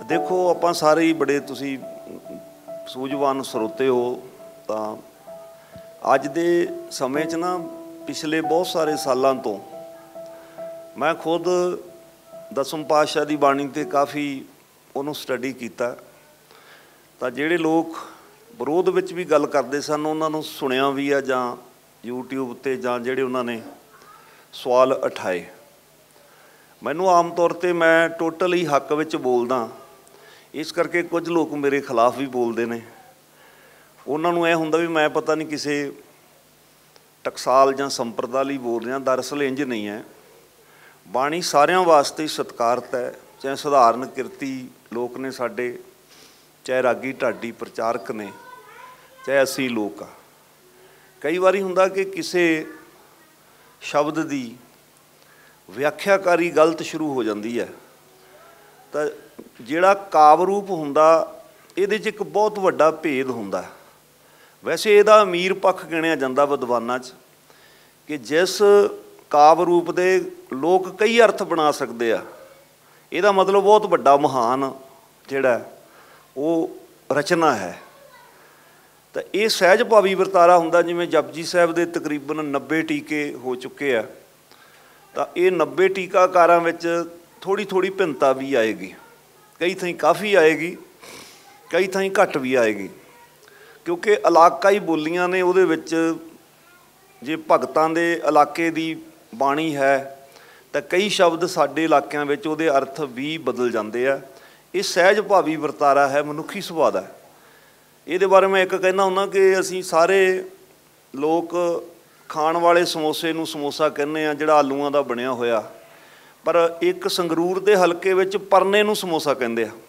देखो ਆਪਾਂ ਸਾਰੇ ਹੀ ਬੜੇ ਤੁਸੀਂ ਸੂਝਵਾਨ ਸਰੋਤੇ ਹੋ। ਤਾਂ ਅੱਜ ਦੇ ਸਮੇਂ 'ਚ ਨਾ ਪਿਛਲੇ ਬਹੁਤ ਸਾਰੇ ਸਾਲਾਂ ਤੋਂ ਮੈਂ ਖੁਦ ਦਸਮ ਪਾਤਸ਼ਾਹ ਦੀ ਬਾਣੀ 'ਤੇ ਕਾਫੀ ਉਹਨੂੰ ਸਟੱਡੀ ਕੀਤਾ। ਤਾਂ ਜਿਹੜੇ ਲੋਕ ਵਿਰੋਧ ਵਿੱਚ ਵੀ ਗੱਲ ਕਰਦੇ ਸਨ ਉਹਨਾਂ ਨੂੰ ਸੁਣਿਆ ਵੀ ਆ, ਜਾਂ YouTube 'ਤੇ ਜਾਂ ਜਿਹੜੇ ਉਹਨਾਂ ਨੇ ਸਵਾਲ ਉਠਾਏ। ਮੈਨੂੰ ਆਮ ਤੌਰ 'ਤੇ ਮੈਂ ਟੋਟਲ ਹੀ ਹੱਕ ਵਿੱਚ ਬੋਲਦਾ, ਇਸ ਕਰਕੇ ਕੁਝ ਲੋਕ ਮੇਰੇ ਖਿਲਾਫ ਵੀ ਬੋਲਦੇ ਨੇ। ਉਹਨਾਂ ਨੂੰ ਇਹ ਹੁੰਦਾ ਵੀ ਮੈਂ ਪਤਾ ਨਹੀਂ ਕਿਸੇ ਟਕਸਾਲ ਜਾਂ ਸੰਪਰਦਾ ਲਈ ਬੋਲ ਰਿਹਾ। ਦਰਅਸਲ ਇੰਝ ਨਹੀਂ ਹੈ। ਬਾਣੀ ਸਾਰਿਆਂ ਵਾਸਤੇ ਸਤਿਕਾਰਤ ਹੈ, ਚਾਹੇ ਸਧਾਰਨ ਕਿਰਤੀ ਲੋਕ ਨੇ ਸਾਡੇ, ਚਾਹੇ ਰਾਗੀ ਢਾਡੀ ਪ੍ਰਚਾਰਕ ਨੇ, ਚਾਹੇ ਅਸੀਂ ਲੋਕ ਆ। ਕਈ ਵਾਰੀ ਹੁੰਦਾ ਕਿ ਕਿਸੇ ਸ਼ਬਦ ਦੀ ਵਿਆਖਿਆਕਾਰੀ ਗਲਤ ਸ਼ੁਰੂ ਹੋ ਜਾਂਦੀ ਹੈ। ਤਾਂ ਜਿਹੜਾ ਕਾਵਿ ਰੂਪ ਹੁੰਦਾ ਇਹਦੇ 'ਚ ਇੱਕ ਬਹੁਤ ਵੱਡਾ ਭੇਦ ਹੁੰਦਾ। ਵੈਸੇ ਇਹਦਾ ਅਮੀਰ ਪੱਖ ਗਿਣਿਆ ਜਾਂਦਾ ਵਿਦਵਾਨਾਂ 'ਚ ਕਿ ਜਿਸ ਕਾਵਿ ਰੂਪ ਦੇ ਲੋਕ ਕਈ ਅਰਥ ਬਣਾ ਸਕਦੇ ਆ, ਇਹਦਾ ਮਤਲਬ ਬਹੁਤ ਵੱਡਾ ਮਹਾਨ ਜਿਹੜਾ ਉਹ ਰਚਨਾ ਹੈ। ਤਾਂ ਇਹ ਸਹਿਜ ਭਾਵੀ ਵਰਤਾਰਾ ਹੁੰਦਾ। ਜਿਵੇਂ ਜਪਜੀ ਸਾਹਿਬ ਦੇ ਤਕਰੀਬਨ 90 ਟੀਕੇ ਹੋ ਚੁੱਕੇ ਆ, ਤਾਂ ਇਹ 90 ਟੀਕਾਕਾਰਾਂ ਵਿੱਚ ਥੋੜ੍ਹੀ ਥੋੜ੍ਹੀ ਭਿੰਨਤਾ ਵੀ ਆਏਗੀ। ਕਈ ਥਾਈਂ ਕਾਫੀ ਆਏਗੀ, ਕਈ ਥਾਈਂ ਘੱਟ ਵੀ ਆਏਗੀ, ਕਿਉਂਕਿ ਇਲਾਕਾਈ ਬੋਲੀਆਂ ਨੇ। ਉਹਦੇ ਵਿੱਚ ਜੇ ਭਗਤਾਂ ਦੇ ਇਲਾਕੇ ਦੀ ਬਾਣੀ ਹੈ ਤਾਂ ਕਈ ਸ਼ਬਦ ਸਾਡੇ ਇਲਾਕਿਆਂ ਵਿੱਚ ਉਹਦੇ ਅਰਥ ਵੀ ਬਦਲ ਜਾਂਦੇ ਆ। ਇਹ ਸਹਿਜ ਭਾਵੀ ਵਰਤਾਰਾ ਹੈ, ਮਨੁੱਖੀ ਸੁਭਾਅ ਦਾ। ਇਹਦੇ ਬਾਰੇ ਮੈਂ ਇੱਕ ਕਹਿੰਦਾ ਹੁੰਦਾ ਕਿ ਅਸੀਂ ਸਾਰੇ ਲੋਕ ਖਾਣ ਵਾਲੇ ਸਮੋਸੇ ਨੂੰ ਸਮੋਸਾ ਕਹਿੰਦੇ ਆ, ਜਿਹੜਾ ਆਲੂਆਂ ਦਾ ਬਣਿਆ ਹੋਇਆ। ਪਰ ਇੱਕ ਸੰਗਰੂਰ ਦੇ ਹਲਕੇ ਵਿੱਚ ਪਰਨੇ ਨੂੰ ਸਮੋਸਾ ਕਹਿੰਦੇ ਆ,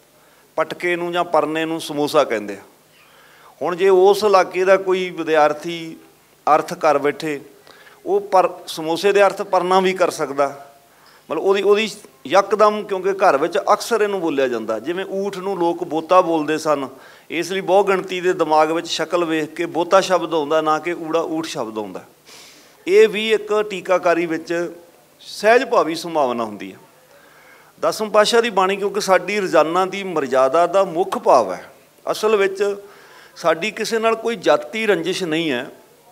ਪਟਕੇ ਨੂੰ ਜਾਂ ਪਰਨੇ ਨੂੰ ਸਮੋਸਾ ਕਹਿੰਦੇ ਆ। ਹੁਣ ਜੇ ਉਸ ਇਲਾਕੇ ਦਾ ਕੋਈ ਵਿਦਿਆਰਥੀ ਅਰਥ ਕਰ ਬੈਠੇ, ਉਹ ਸਮੋਸੇ ਦੇ ਅਰਥ ਪਰਨਾ ਵੀ ਕਰ ਸਕਦਾ। ਮਤਲਬ ਉਹਦੀ ਯਕਦਮ, ਕਿਉਂਕਿ ਘਰ ਵਿੱਚ ਅਕਸਰ ਇਹਨੂੰ ਬੋਲਿਆ ਜਾਂਦਾ। ਜਿਵੇਂ ਊਠ ਨੂੰ ਲੋਕ ਬੋਤਾ ਬੋਲਦੇ ਸਨ, ਇਸ ਲਈ ਬਹੁ ਗਿਣਤੀ ਦੇ ਦਿਮਾਗ ਵਿੱਚ ਸ਼ਕਲ ਵੇਖ ਕੇ ਬੋਤਾ ਸ਼ਬਦ ਆਉਂਦਾ, ਨਾ ਕਿ ਊੜਾ ਊਠ ਸ਼ਬਦ ਆਉਂਦਾ। ਇਹ ਵੀ ਇੱਕ ਟੀਕਾਕਾਰੀ ਵਿੱਚ ਸਹਿਜ ਭਾਵੀ ਸੰਭਾਵਨਾ ਹੁੰਦੀ ਹੈ। ਦਸਮ ਪਾਤਸ਼ਾਹ ਦੀ ਬਾਣੀ ਕਿਉਂਕਿ ਸਾਡੀ ਰੋਜ਼ਾਨਾ ਦੀ ਮਰਜ਼ਾਦਾ ਦਾ ਮੁੱਖ ਭਾਵ ਹੈ। ਅਸਲ ਵਿੱਚ ਸਾਡੀ ਕਿਸੇ ਨਾਲ ਕੋਈ ਜਾਤੀ ਰੰਜਿਸ਼ ਨਹੀਂ ਹੈ।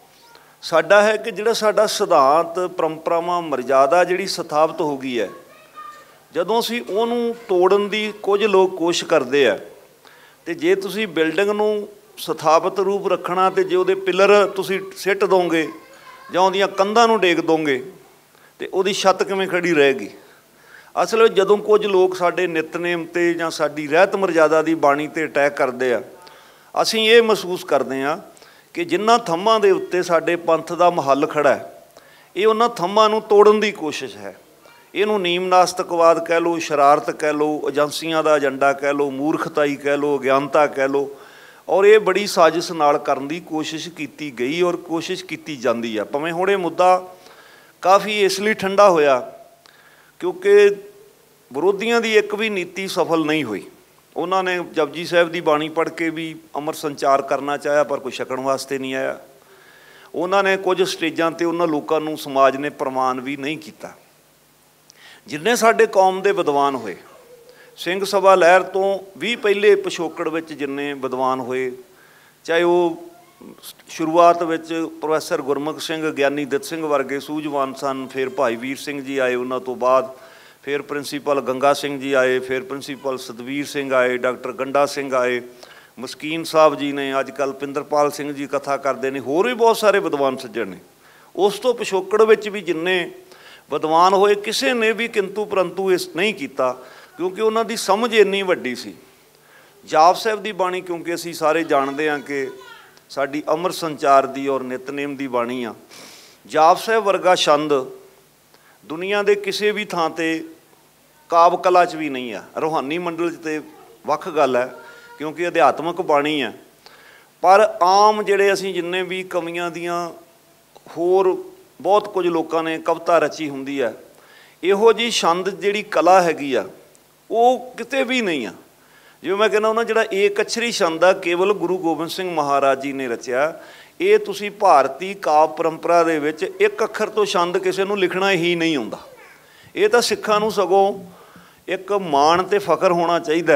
ਸਾਡਾ ਹੈ ਕਿ ਜਿਹੜਾ ਸਾਡਾ ਸਿਧਾਂਤ, ਪਰੰਪਰਾਵਾਂ, ਮਰਜ਼ਾਦਾ ਜਿਹੜੀ ਸਥਾਪਿਤ ਹੋ ਗਈ ਹੈ, ਜਦੋਂ ਅਸੀਂ ਉਹਨੂੰ ਤੋੜਨ ਦੀ ਕੁਝ ਲੋਕ ਕੋਸ਼ਿਸ਼ ਕਰਦੇ ਆ। ਅਤੇ ਜੇ ਤੁਸੀਂ ਬਿਲਡਿੰਗ ਨੂੰ ਸਥਾਪਿਤ ਰੂਪ ਰੱਖਣਾ ਅਤੇ ਜੇ ਉਹਦੇ ਪਿੱਲਰ ਤੁਸੀਂ ਸਿੱਟ ਦੋਗੇ ਜਾਂ ਉਹਦੀਆਂ ਕੰਧਾਂ ਨੂੰ ਡੇਗ ਦੋਗੇ ਅਤੇ ਉਹਦੀ ਛੱਤ ਕਿਵੇਂ ਖੜੀ ਰਹੇਗੀ। ਅਸਲ ਵਿੱਚ ਜਦੋਂ ਕੁਝ ਲੋਕ ਸਾਡੇ ਨਿਤਨੇਮ 'ਤੇ ਜਾਂ ਸਾਡੀ ਰਹਿਤ ਮਰਜ਼ਾਦਾ ਦੀ ਬਾਣੀ 'ਤੇ ਅਟੈਕ ਕਰਦੇ ਆ, ਅਸੀਂ ਇਹ ਮਹਿਸੂਸ ਕਰਦੇ ਹਾਂ ਕਿ ਜਿਨ੍ਹਾਂ ਥੰਮਾਂ ਦੇ ਉੱਤੇ ਸਾਡੇ ਪੰਥ ਦਾ ਮਹੱਲ ਖੜ੍ਹਾ ਹੈ, ਇਹ ਉਹਨਾਂ ਥੰਮਾਂ ਨੂੰ ਤੋੜਨ ਦੀ ਕੋਸ਼ਿਸ਼ ਹੈ। ਇਹਨੂੰ ਨੀਮ ਨਾਸਤਕਵਾਦ ਕਹਿ ਲਓ, ਸ਼ਰਾਰਤ ਕਹਿ ਲਓ, ਏਜੰਸੀਆਂ ਦਾ ਏਜੰਡਾ ਕਹਿ ਲਓ, ਮੂਰਖਤਾਈ ਕਹਿ ਲਓ, ਅਗਿਆਨਤਾ ਕਹਿ ਲਓ। ਔਰ ਇਹ ਬੜੀ ਸਾਜ਼ਿਸ਼ ਨਾਲ ਕਰਨ ਦੀ ਕੋਸ਼ਿਸ਼ ਕੀਤੀ ਗਈ ਔਰ ਕੋਸ਼ਿਸ਼ ਕੀਤੀ ਜਾਂਦੀ ਆ। ਭਾਵੇਂ ਹੁਣ ਇਹ ਮੁੱਦਾ ਕਾਫੀ ਇਸ ਲਈ ਠੰਡਾ ਹੋਇਆ ਕਿਉਂਕਿ ਵਿਰੋਧੀਆਂ ਦੀ ਇੱਕ ਵੀ ਨੀਤੀ ਸਫਲ ਨਹੀਂ ਹੋਈ। ਉਹਨਾਂ ਨੇ ਜਪਜੀ ਸਾਹਿਬ ਦੀ ਬਾਣੀ ਪੜ੍ਹ ਕੇ ਵੀ ਅਮਰ ਸੰਚਾਰ ਕਰਨਾ ਚਾਹਿਆ, ਪਰ ਕੋਈ ਛਕਣ ਵਾਸਤੇ ਨਹੀਂ ਆਇਆ। ਉਹਨਾਂ ਨੇ ਕੁਝ ਸਟੇਜਾਂ 'ਤੇ ਉਹਨਾਂ ਲੋਕਾਂ ਨੂੰ ਸਮਾਜ ਨੇ ਪ੍ਰਵਾਨ ਵੀ ਨਹੀਂ ਕੀਤਾ। ਜਿੰਨੇ ਸਾਡੇ ਕੌਮ ਦੇ ਵਿਦਵਾਨ ਹੋਏ, ਸਿੰਘ ਸਭਾ ਲਹਿਰ ਤੋਂ ਵੀ ਪਹਿਲੇ ਪਿਛੋਕੜ ਵਿੱਚ ਜਿੰਨੇ ਵਿਦਵਾਨ ਹੋਏ, ਚਾਹੇ ਉਹ ਸ਼ੁਰੂਆਤ ਵਿੱਚ ਪ੍ਰੋਫੈਸਰ ਗੁਰਮੁਖ ਸਿੰਘ, ਗਿਆਨੀ ਗੁਰਦਿੱਤ ਸਿੰਘ ਵਰਗੇ ਸੂਝਵਾਨ ਸਨ। ਫਿਰ ਭਾਈ ਵੀਰ ਸਿੰਘ ਜੀ ਆਏ, ਉਹਨਾਂ ਤੋਂ ਬਾਅਦ ਫਿਰ ਪ੍ਰਿੰਸੀਪਲ ਗੰਗਾ ਸਿੰਘ ਜੀ ਆਏ, ਫਿਰ ਪ੍ਰਿੰਸੀਪਲ ਸਤਵੀਰ ਸਿੰਘ ਆਏ, ਡਾਕਟਰ ਗੰਡਾ ਸਿੰਘ ਆਏ, ਮਸਕੀਨ ਸਾਹਿਬ ਜੀ ਨੇ, ਅੱਜ ਕੱਲ੍ਹ ਪਿੰਦਰਪਾਲ ਸਿੰਘ ਜੀ ਕਥਾ ਕਰਦੇ ਨੇ, ਹੋਰ ਵੀ ਬਹੁਤ ਸਾਰੇ ਵਿਦਵਾਨ ਸੱਜਣ ਨੇ। ਉਸ ਤੋਂ ਪਿਛੋਕੜ ਵਿੱਚ ਵੀ ਜਿੰਨੇ ਵਿਦਵਾਨ ਹੋਏ, ਕਿਸੇ ਨੇ ਵੀ ਕਿੰਤੂ ਪਰੰਤੂ ਇਸ ਨਹੀਂ ਕੀਤਾ ਕਿਉਂਕਿ ਉਹਨਾਂ ਦੀ ਸਮਝ ਇੰਨੀ ਵੱਡੀ ਸੀ। ਜਾਪ ਸਾਹਿਬ ਦੀ ਬਾਣੀ ਕਿਉਂਕਿ ਅਸੀਂ ਸਾਰੇ ਜਾਣਦੇ ਹਾਂ ਕਿ ਸਾਡੀ ਅਮਰ ਸੰਚਾਰ ਦੀ ਔਰ ਨਿਤਨੇਮ ਦੀ ਬਾਣੀ ਆ। ਜਾਪ ਸਾਹਿਬ ਵਰਗਾ ਛੰਦ ਦੁਨੀਆ ਦੇ ਕਿਸੇ ਵੀ ਥਾਂ 'ਤੇ ਕਾਵਿ ਕਲਾ 'ਚ ਵੀ ਨਹੀਂ ਆ। ਰੂਹਾਨੀ ਮੰਡਲ 'ਚ ਤਾਂ ਵੱਖ ਗੱਲ ਹੈ ਕਿਉਂਕਿ ਅਧਿਆਤਮਕ ਬਾਣੀ ਹੈ। ਪਰ ਆਮ ਜਿਹੜੇ ਅਸੀਂ ਜਿੰਨੇ ਵੀ ਕਵੀਆਂ ਦੀਆਂ, ਹੋਰ ਬਹੁਤ ਕੁਝ ਲੋਕਾਂ ਨੇ ਕਵਿਤਾ ਰਚੀ ਹੁੰਦੀ ਹੈ, ਇਹੋ ਜਿਹੀ ਛੰਦ ਜਿਹੜੀ ਕਲਾ ਹੈਗੀ ਆ ਉਹ ਕਿਤੇ ਵੀ ਨਹੀਂ ਆ। ਜਿਵੇਂ ਮੈਂ ਕਹਿੰਦਾ ਉਹਨਾਂ ਜਿਹੜਾ ਏਕ ਅੱਛਰੀ ਛੰਦ ਆ, ਕੇਵਲ ਗੁਰੂ ਗੋਬਿੰਦ ਸਿੰਘ ਮਹਾਰਾਜ ਜੀ ਨੇ ਰਚਿਆ। ਇਹ ਤੁਸੀਂ ਭਾਰਤੀ ਕਾਵਿ ਪਰੰਪਰਾ ਦੇ ਵਿੱਚ ਇੱਕ ਅੱਖਰ ਤੋਂ ਛੰਦ ਕਿਸੇ ਨੂੰ ਲਿਖਣਾ ਹੀ ਨਹੀਂ ਆਉਂਦਾ। ਇਹ ਤਾਂ ਸਿੱਖਾਂ ਨੂੰ ਸਗੋਂ एक माण ते फ़ख्र होना चाहिए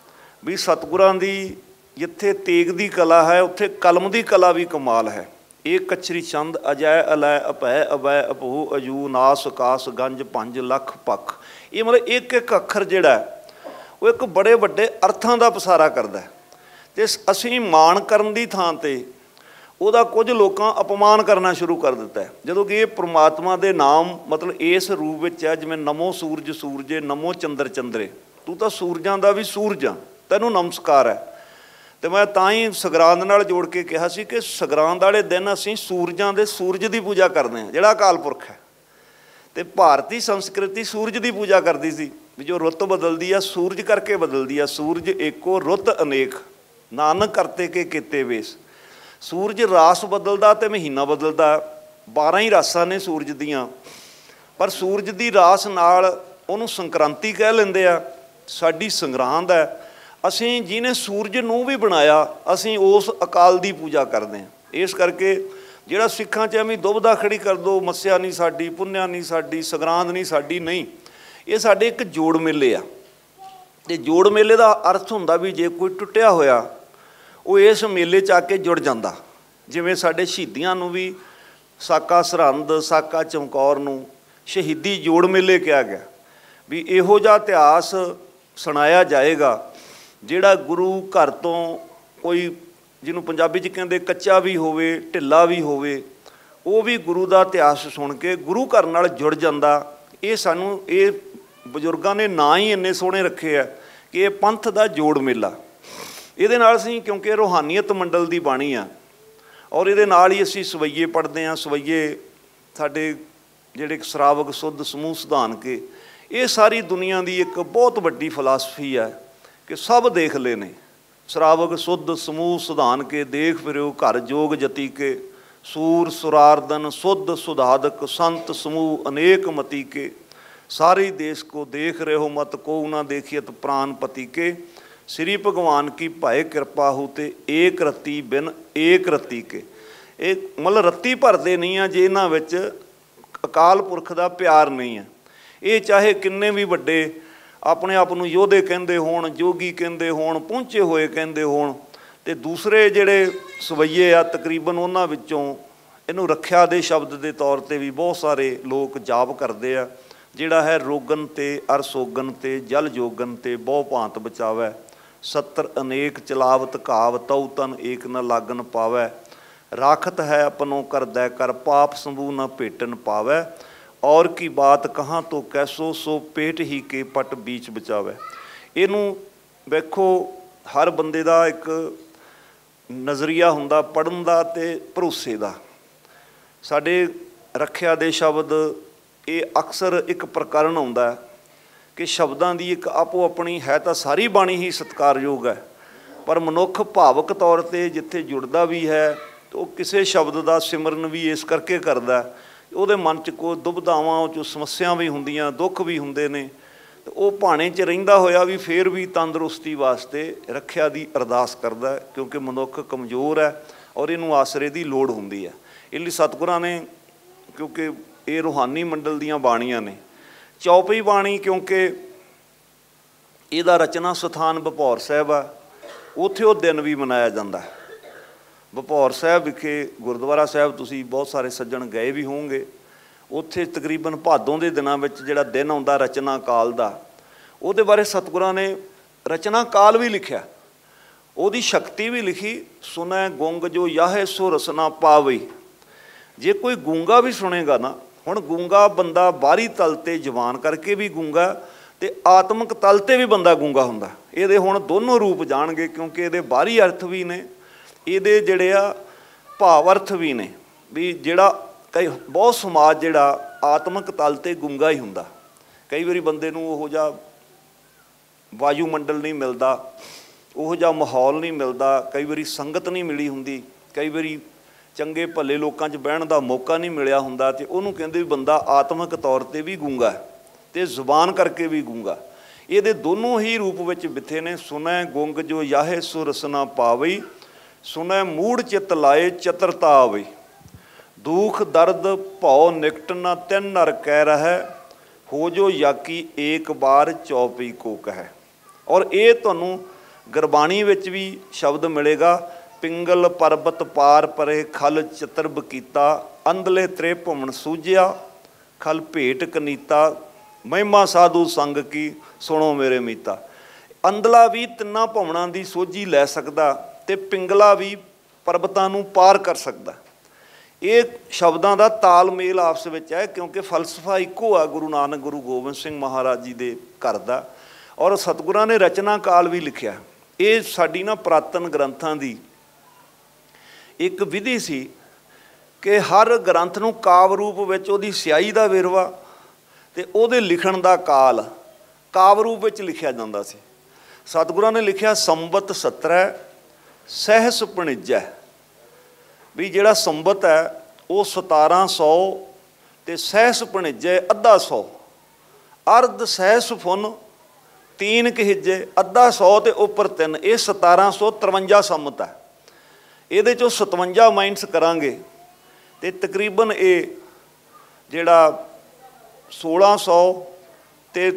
भी सतगुरां दी जिथे तेग दी कला है उत्थे कलम दी कला भी कमाल है। एक कचरी चंद अजय अलय अपै अवै अपहू अजू नास कास गंज पंज लख पख। ये मतलब एक एक अखर जिहड़ा वो एक बड़े वड्डे अर्थां दा पसारा करदा है। ते असीं माण करन दी थां ते ਉਹਦਾ कुछ लोगों अपमान करना शुरू कर दिता है। ਜਦੋਂ कि ये परमात्मा के नाम मतलब इस रूप में है जिवें नमो सूरज सूरजे नमो चंद्र चंद्रे, तू तो सूरजां दा भी सूरज आ, तैनूं नमस्कार है। तो मैं तां ही सगरांद नाल जोड़ के कहा सी कि सगरांद वाले दिन असीं सूरजां दे सूरज की पूजा करते हैं जिहड़ा अकाल पुरख है। तो भारतीय संस्कृति सूरज की पूजा करती सी भी जो रुत बदलती है सूरज करके बदलती है। सूरज एको रुत अनेक नानक करते के किते वेस। सूरज रास बदलदा तो महीना बदलदा, 12 ही रासां ने सूरज दियां, पर सूरज की रास नाल उहनूं संक्रांति कह लैंदे आ, साडी संगरांद है। असीं जिहने सूरज नूं भी बनाया असीं उस अकाल की पूजा करते हैं। इस करके जिहड़ा सिखां च एवें दुविधा खड़ी कर दो मस्या नहीं साडी, पुन्नया नहीं साडी, संगरांद नहीं साडी, नहीं, ये साडे एक जोड़ मेले आ। ते जोड़ मेले का अर्थ हुंदा भी जे कोई टुटिया होया वो इस मेले च आके जुड़ जाता। जिवें साडे शहीदियां नूं भी साका सरहंद साका चमकौर नूं शहीदी जोड़ मेले कहा गया भी इहो जिहा इतिहास सुनाया जाएगा जिहड़ा गुरु घर तो कोई जिन्हों पंजाबी च कहंदे कच्चा भी होवे ढिला भी होवे, वो भी गुरु का इतिहास सुन के गुरु घर नाल जुड़ जाता। ये सानूं ये बजुर्गों ने ना ही इन्ने सोहणे रखे है कि ये पंथ का जोड़ मेला। ਇਹਦੇ ਨਾਲ ਅਸੀਂ क्योंकि रूहानीयत मंडल की बाणी आ और ਇਹਦੇ ਨਾਲ ही ਅਸੀਂ ਸਵਈਏ पढ़ते हैं। ਸਵਈਏ ਸਾਡੇ ਜਿਹੜੇ ਸ਼ਰਾਵਕ ਸੁੱਧ ਸਮੂਹ ਸਿਧਾਨ के ये सारी दुनिया की एक बहुत वड्डी फिलासफी है कि सब देख लेने ਸ਼ਰਾਵਕ ਸੁੱਧ समूह सिधान के देख फिरो घर जोग जति के सूर सुरारदन सुद्ध सुधादक संत समूह अनेक मति के सारे देश को देख रहे हो मत को ना देखियत प्राण पति के श्री भगवान की भाए कृपा हो ते एक रत्ती बिन एक रत्ती के। एक मतलब रत्ती भरते नहीं है जे इन्हां विच अकाल पुरख का प्यार नहीं है। ये चाहे किन्ने भी वड्डे अपने आप नूं योधे कहंदे होण, जोगी कहंदे होण, पहुंचे होए कहंदे होण, ते दूसरे जिहड़े सवैये आ तकरीबन उन्हां विचों इहनूं रखिया दे शब्द के तौर पर भी बहुत सारे लोग जाप करते हैं जिहड़ा है रोगन ते अर सोगन ते जल जोगन ते बहु भांत बचावै सत्तर अनेक चलावत काव तौ तन एक न लागन पावै राखत है अपनों कर दै कर पाप संभू न भेटन पावै और की बात कहाँ तो कैसो सो पेट ही के पट बीच बचावै। इनू वेखो हर बंदे दा एक नज़रिया हुंदा पढ़न दा ते भरोसे दा। साडे रखिया दे शब्द ये अक्सर एक प्रकरण आउंदा कि शब्दों की एक आपो अपनी है तो सारी बाणी ही सत्कारयोग है, पर मनुख भावक तौर पर जिथे जुड़ता भी है तो किसी शब्द का सिमरन भी इस करके करता वो मन च कोई दुविधावां चो समस्या भी होंदियां दुख भी होंदे ने, तो वो भाणे च रहिंदा होया भी फिर भी तंदुरुस्ती वास्ते रखिया की अरदास करता है क्योंकि मनुख कमज़ोर है और इनू आसरे की लोड़ होंदी है। इसलिए सतगुरां ने क्योंकि ये रूहानी मंडल दीयां बाणियां ने चौपई बाणी क्योंकि इसका रचना स्थान भपौर साहब आ, उत्थे वो दिन भी मनाया जाता है। भपौर साहब विखे गुरुद्वारा साहब तुसीं बहुत सारे सज्जण गए भी होंगे, उत्थे तकरीबन भादों के दिनों में जिहड़ा दिन आउंदा रचना काल दा उहदे बारे सतगुरां ने रचना काल भी लिखिया, उहदी शक्ति भी लिखी। सुनै गुंग जो याहे सो रसना पावई। जे कोई गूंगा भी सुनेगा ना, हुण गूंगा बंदा बाहरी तल ते जवान करके भी गूंगा ते आत्मक तल ते भी बंदा गूंगा हुंदा। इहदे हुण दोनों रूप जाणगे क्योंकि इहदे बाहरी अर्थ भी ने, इहदे जिहड़े आ भाव अर्थ भी ने। भी जिहड़ा कई बहुत समाज जिहड़ा आत्मक तल ते गूंगा ही हुंदा। कई वारी बंदे नूं ओहो जिहा वायुमंडल नहीं मिलता, ओहो जिहा माहौल नहीं मिलता, कई वारी संगत नहीं मिली हुंदी, कई वारी चंगे भले लोगों च बहन का मौका नहीं मिलिया हुंदा ते उहनूं कहंदे भी बंदा आत्मक तौर पर भी गूंगा ते जुबान करके भी गूंगा। ये दोनों ही रूप विच बिथे ने। सुनै गुंग जो याहे सो रसना पावई, सुनै मूड़ चित लाए चतुरता आवई। दुख दर्द भौ निकट न तिन नर कह रहा, हो जो याकी एक बार चौपई को कहे। और ये तुहानूं गुरबाणी विच भी शब्द मिलेगा, पिंगल परबत पार परे खल चितरब कीता, अंधले त्रे भुमन सूझिया खल भेट कनीता, महिमा साधु संग की सुनो मेरे मीता। अंधला भी तिन्ना भुमना की सोझी लै सकदा ते पिंगला भी परबतां नूं पार कर सकदा। ये शब्दों का तालमेल आपस में है, क्योंकि फलसफा इक्को आ गुरु नानक गुरु गोबिंद सिंह महाराज जी के घर का, और सतगुरां ने रचना काल भी लिखिया। ये साडी ना पुरातन ग्रंथां की एक विधि सी कि हर ग्रंथ नूं काव्य रूप विच उहदी स्याही का वेरवा ते उहदे लिखण का काल काव्य रूप विच लिखिया जांदा सी। सतगुरां ने लिखिया संबत 17 सहस भणिजै, भी जिहड़ा संबत है वो 1700 ते सहस भणिजै अद्धा 100, अर्ध सहस फुन 3 कहिजे अद्धा 100 ते उपर 3, ये 1753 संमत है। ये चो 57 माइनस करांगे तो तकरीबन ये जिहड़ा 1600 ते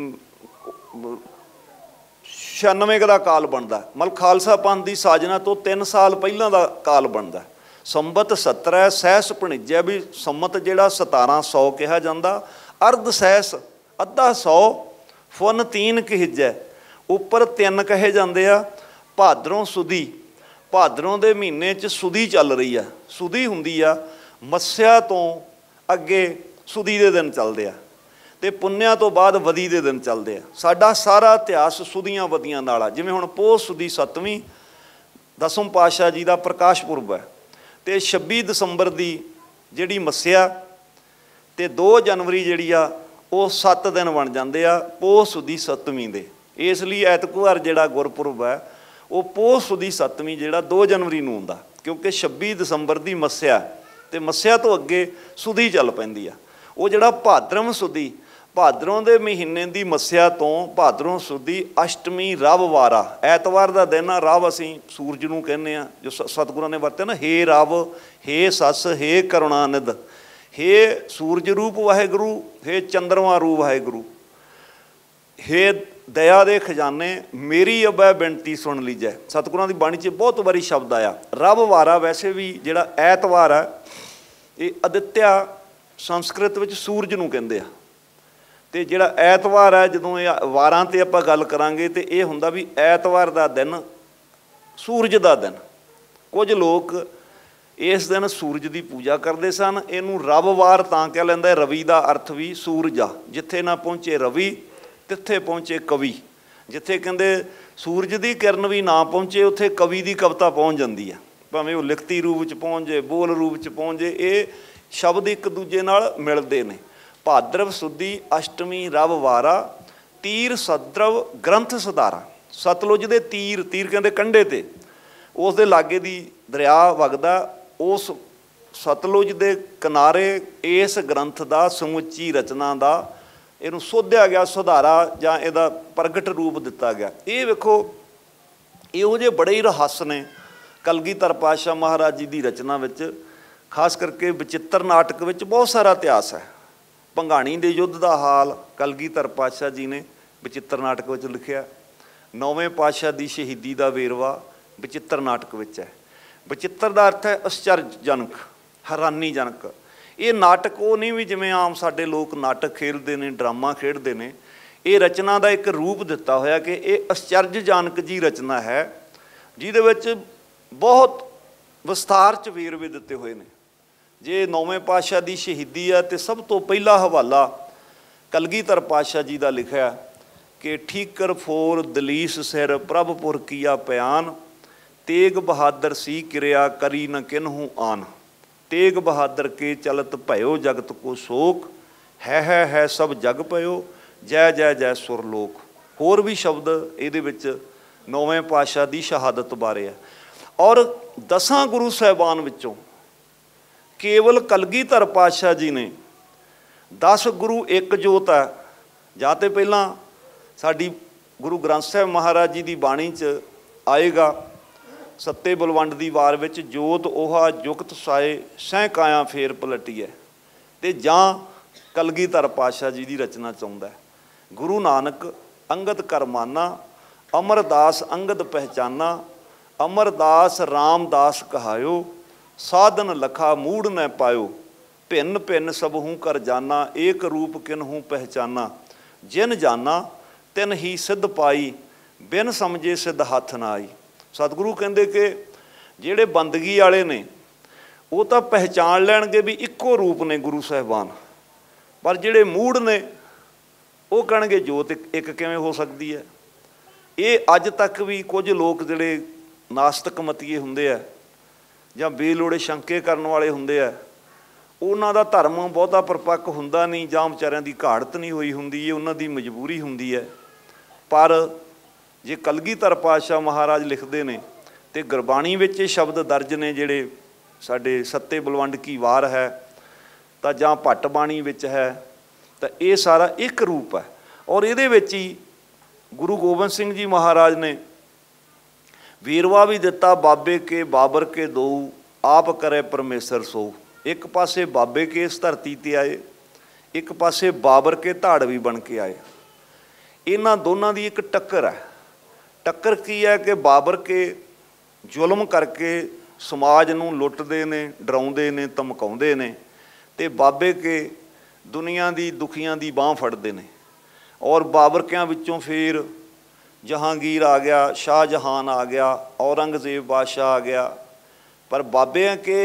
96 का काल बनता, मतलब खालसा पंथ की साजना तो 3 साल पहलों का काल बनता। संबत 17 सहस भणिजै भी संमत जिहड़ा 1700 कहा जाता, अर्ध सहस अद्धा 100 फुन 3 कहिजै उपर 3 कहे जाते आ। भादरों सुदी, भादरों के महीने च सुदी चल रही है, सुदी हुंदी आ मस्या तो अगे सुदी के दिन चलते आ ते पुन्निया तो बाद वदी के दिन चलते आ। साडा सारा इतिहास सुदियां वदियां नाल आ। जिवें हुण पोह सुदी 7वीं 10वें पातशाह जी का प्रकाश पुरब है, तो 26 दसंबर की जिहड़ी मस्या ते 2 जनवरी जिहड़ी आ वो 7 दिन बन जाते आ पोह सुदी 7वीं दे। इसलिए ऐतकवार जिहड़ा गुरपुरब है वो पोह सुदी 7वीं जिहड़ा 2 जनवरी नूं हुंदा, क्योंकि 26 दसंबर की मस्या ते मस्या तो अगे सुदी चल पैंदी आ। वो जिहड़ा भाद्रम सुदी, भादरों के महीने की मस्या तो भादरों सुदी अष्टमी रव वारा, ऐतवार का दिन आ। रव असीं सूरज नूं कहने आ, जो सतगुरां ने वरते ना, हे रव हे सस हे करुणानिध, हे सूरज रूप वाहेगुरु, हे चंद्रमा रूप वाहेगुरु, हे दया दे खजाने मेरी अबै बिनती सुन लीजै। सतगुरां की बाणी च बहुत बारी शब्द आया। रव वारा वैसे भी जिहड़ा ऐतवार है ये आदित्य संस्कृत विच सूरज नूं कहंदे आ, ते जिहड़ा ऐतवार है जदों ये वारां ते आपां गल करांगे तो ये हुंदा भी ऐतवार दा दिन सूरज दा दिन। कुछ लोग इस दिन सूरज की पूजा करते सन। इनू रववार तां कह लैंदा, रवि का अर्थ भी सूरज आ। जिथे ना पहुँचे रवि तिथे पहुँचे कवि, जिथे कहते सूरज की किरण भी ना पहुँचे उत्थे कवि की कविता पहुँच जाती है, भावें वो लिखती रूप च पहुँच जाए बोल रूप च पहुँच जाए। ये शब्द एक दूजे नाल मिलते हैं। भाद्रव सुदी अष्टमी रव वारा तीर सद्रव ग्रंथ सधारा। सतलुज के तीर, तीर कहते कंढे ते, उस दे लागे दी दरिया वगदा, उस सतलुज के किनारे इस ग्रंथ का समुची रचना का इनू सोधिया गया, सुधारा जां इहदा प्रगट रूप दिता गया। ये वेखो इहो जे बड़े ही रहस्य ने कलगीधर पातशाह महाराज जी की रचना विच, खास करके बचित्र नाटक विच बहुत सारा इतिहास है। भंगाणी दे युद्ध का हाल कलगीधर पातशाह जी ने बचित्र नाटक विच लिखिया। 9वें पातशाह की शहीदी का वेरवा बचित्र नाटक विच है। बचित्र का अर्थ है आश्चर्यजनक, हैरानीजनक। ये नाटक वो नहीं भी जिमें आम साडे लोग नाटक खेलते हैं, ड्रामा खेडते हैं। ये रचना का एक रूप दिता होया कि ये आश्चर्यजनक जी रचना है, जिहदे विच बहुत विस्तार च वेरवे दिते हुए हैं। जे 9वें पातशाह की शहीदी है तो सब तो पहला हवाला कलगीधर पातशाह जी का लिखा कि ठीकर फोर दलीस सिर प्रभपुर किया पयान, तेग बहादुर सी किरिया करी न किन्हू आन, तेग बहादुर के चलत भयो जगत को शोक, है सब जग पयो जय जय जय सुरलोक। होर भी शब्द ये 9वें पातशाह की शहादत बारे है। और 10 गुरु साहिबान विचों केवल कलगीधर पातशाह जी ने 10 गुरु एक जोत है। जां ते पहलां साडी गुरु ग्रंथ साहिब महाराज जी की बाणी च आएगा, सत्ते बलवंड की वार विच जोत ओहा जुगत साए सह काया फेर पलटी है। तो जां कलगीधर पातशाह जी की रचना चाहुंदा है। गुरु नानक अंगद करमाना, अमरदास अंगद पहचाना, अमरदास रामदास कहायो, साधन लखा मूड़ न पायो, भिन्न भिन्न सबहूँ कर जाना, एक रूप किन्हूँ पहचाना, जिन जाना तिन ही सिद्ध पाई, बिन समझे सिद्ध हथ ना आई। सतगुरु कहते कि ਜਿਹੜੇ ਬੰਦਗੀ वाले ने वो तो पहचान लैणगे भी इक्को रूप ने गुरु साहिबान, पर ਜਿਹੜੇ मूड़ ने वो कहणगे जोत एक किवें हो सकती है। ये अज तक भी कुछ लोग ਜਿਹੜੇ नास्तिक मतीए हुंदे आ जां बेलोड़े शंके करन वाले हुंदे आ, उन्हां दा धर्म बहुता परपक्क हुंदा नहीं, जां विचारिਆਂ ਦੀ घाड़त नहीं होई हुंदी, ये उन्हां दी मजबूरी हुंदी है। पर जे कलगीधर पातशाह महाराज लिखते ने तो गुरबाणी विच शब्द दर्ज ने जिहड़े साडे सत्ते बलवंड की वार है तो जां भट्ट बाणी विच है, तो ये सारा एक रूप है। और इहदे विच ही गुरु गोबिंद सिंह जी महाराज ने वीरवा भी दिता, बाबे के बाबर के दो, आप करे परमेसर सो। एक पासे बाबे के इस धरती ते आए, एक पासे बाबर के धाड़वी बन के आए। इन्हां दोनों की एक टक्कर है। टक्कर की है कि बाबर के जुल्म करके समाज नूं लुटदे ने, डराउंदे ने, धमकाउंदे ने, ते बाबे के दुनिया दी दुखियां दी बांह फड़दे ने। और बाबरकियां विचों फिर जहांगीर आ गया, शाहजहान आ गया, औरंगजेब बादशाह आ गया। पर बाबे के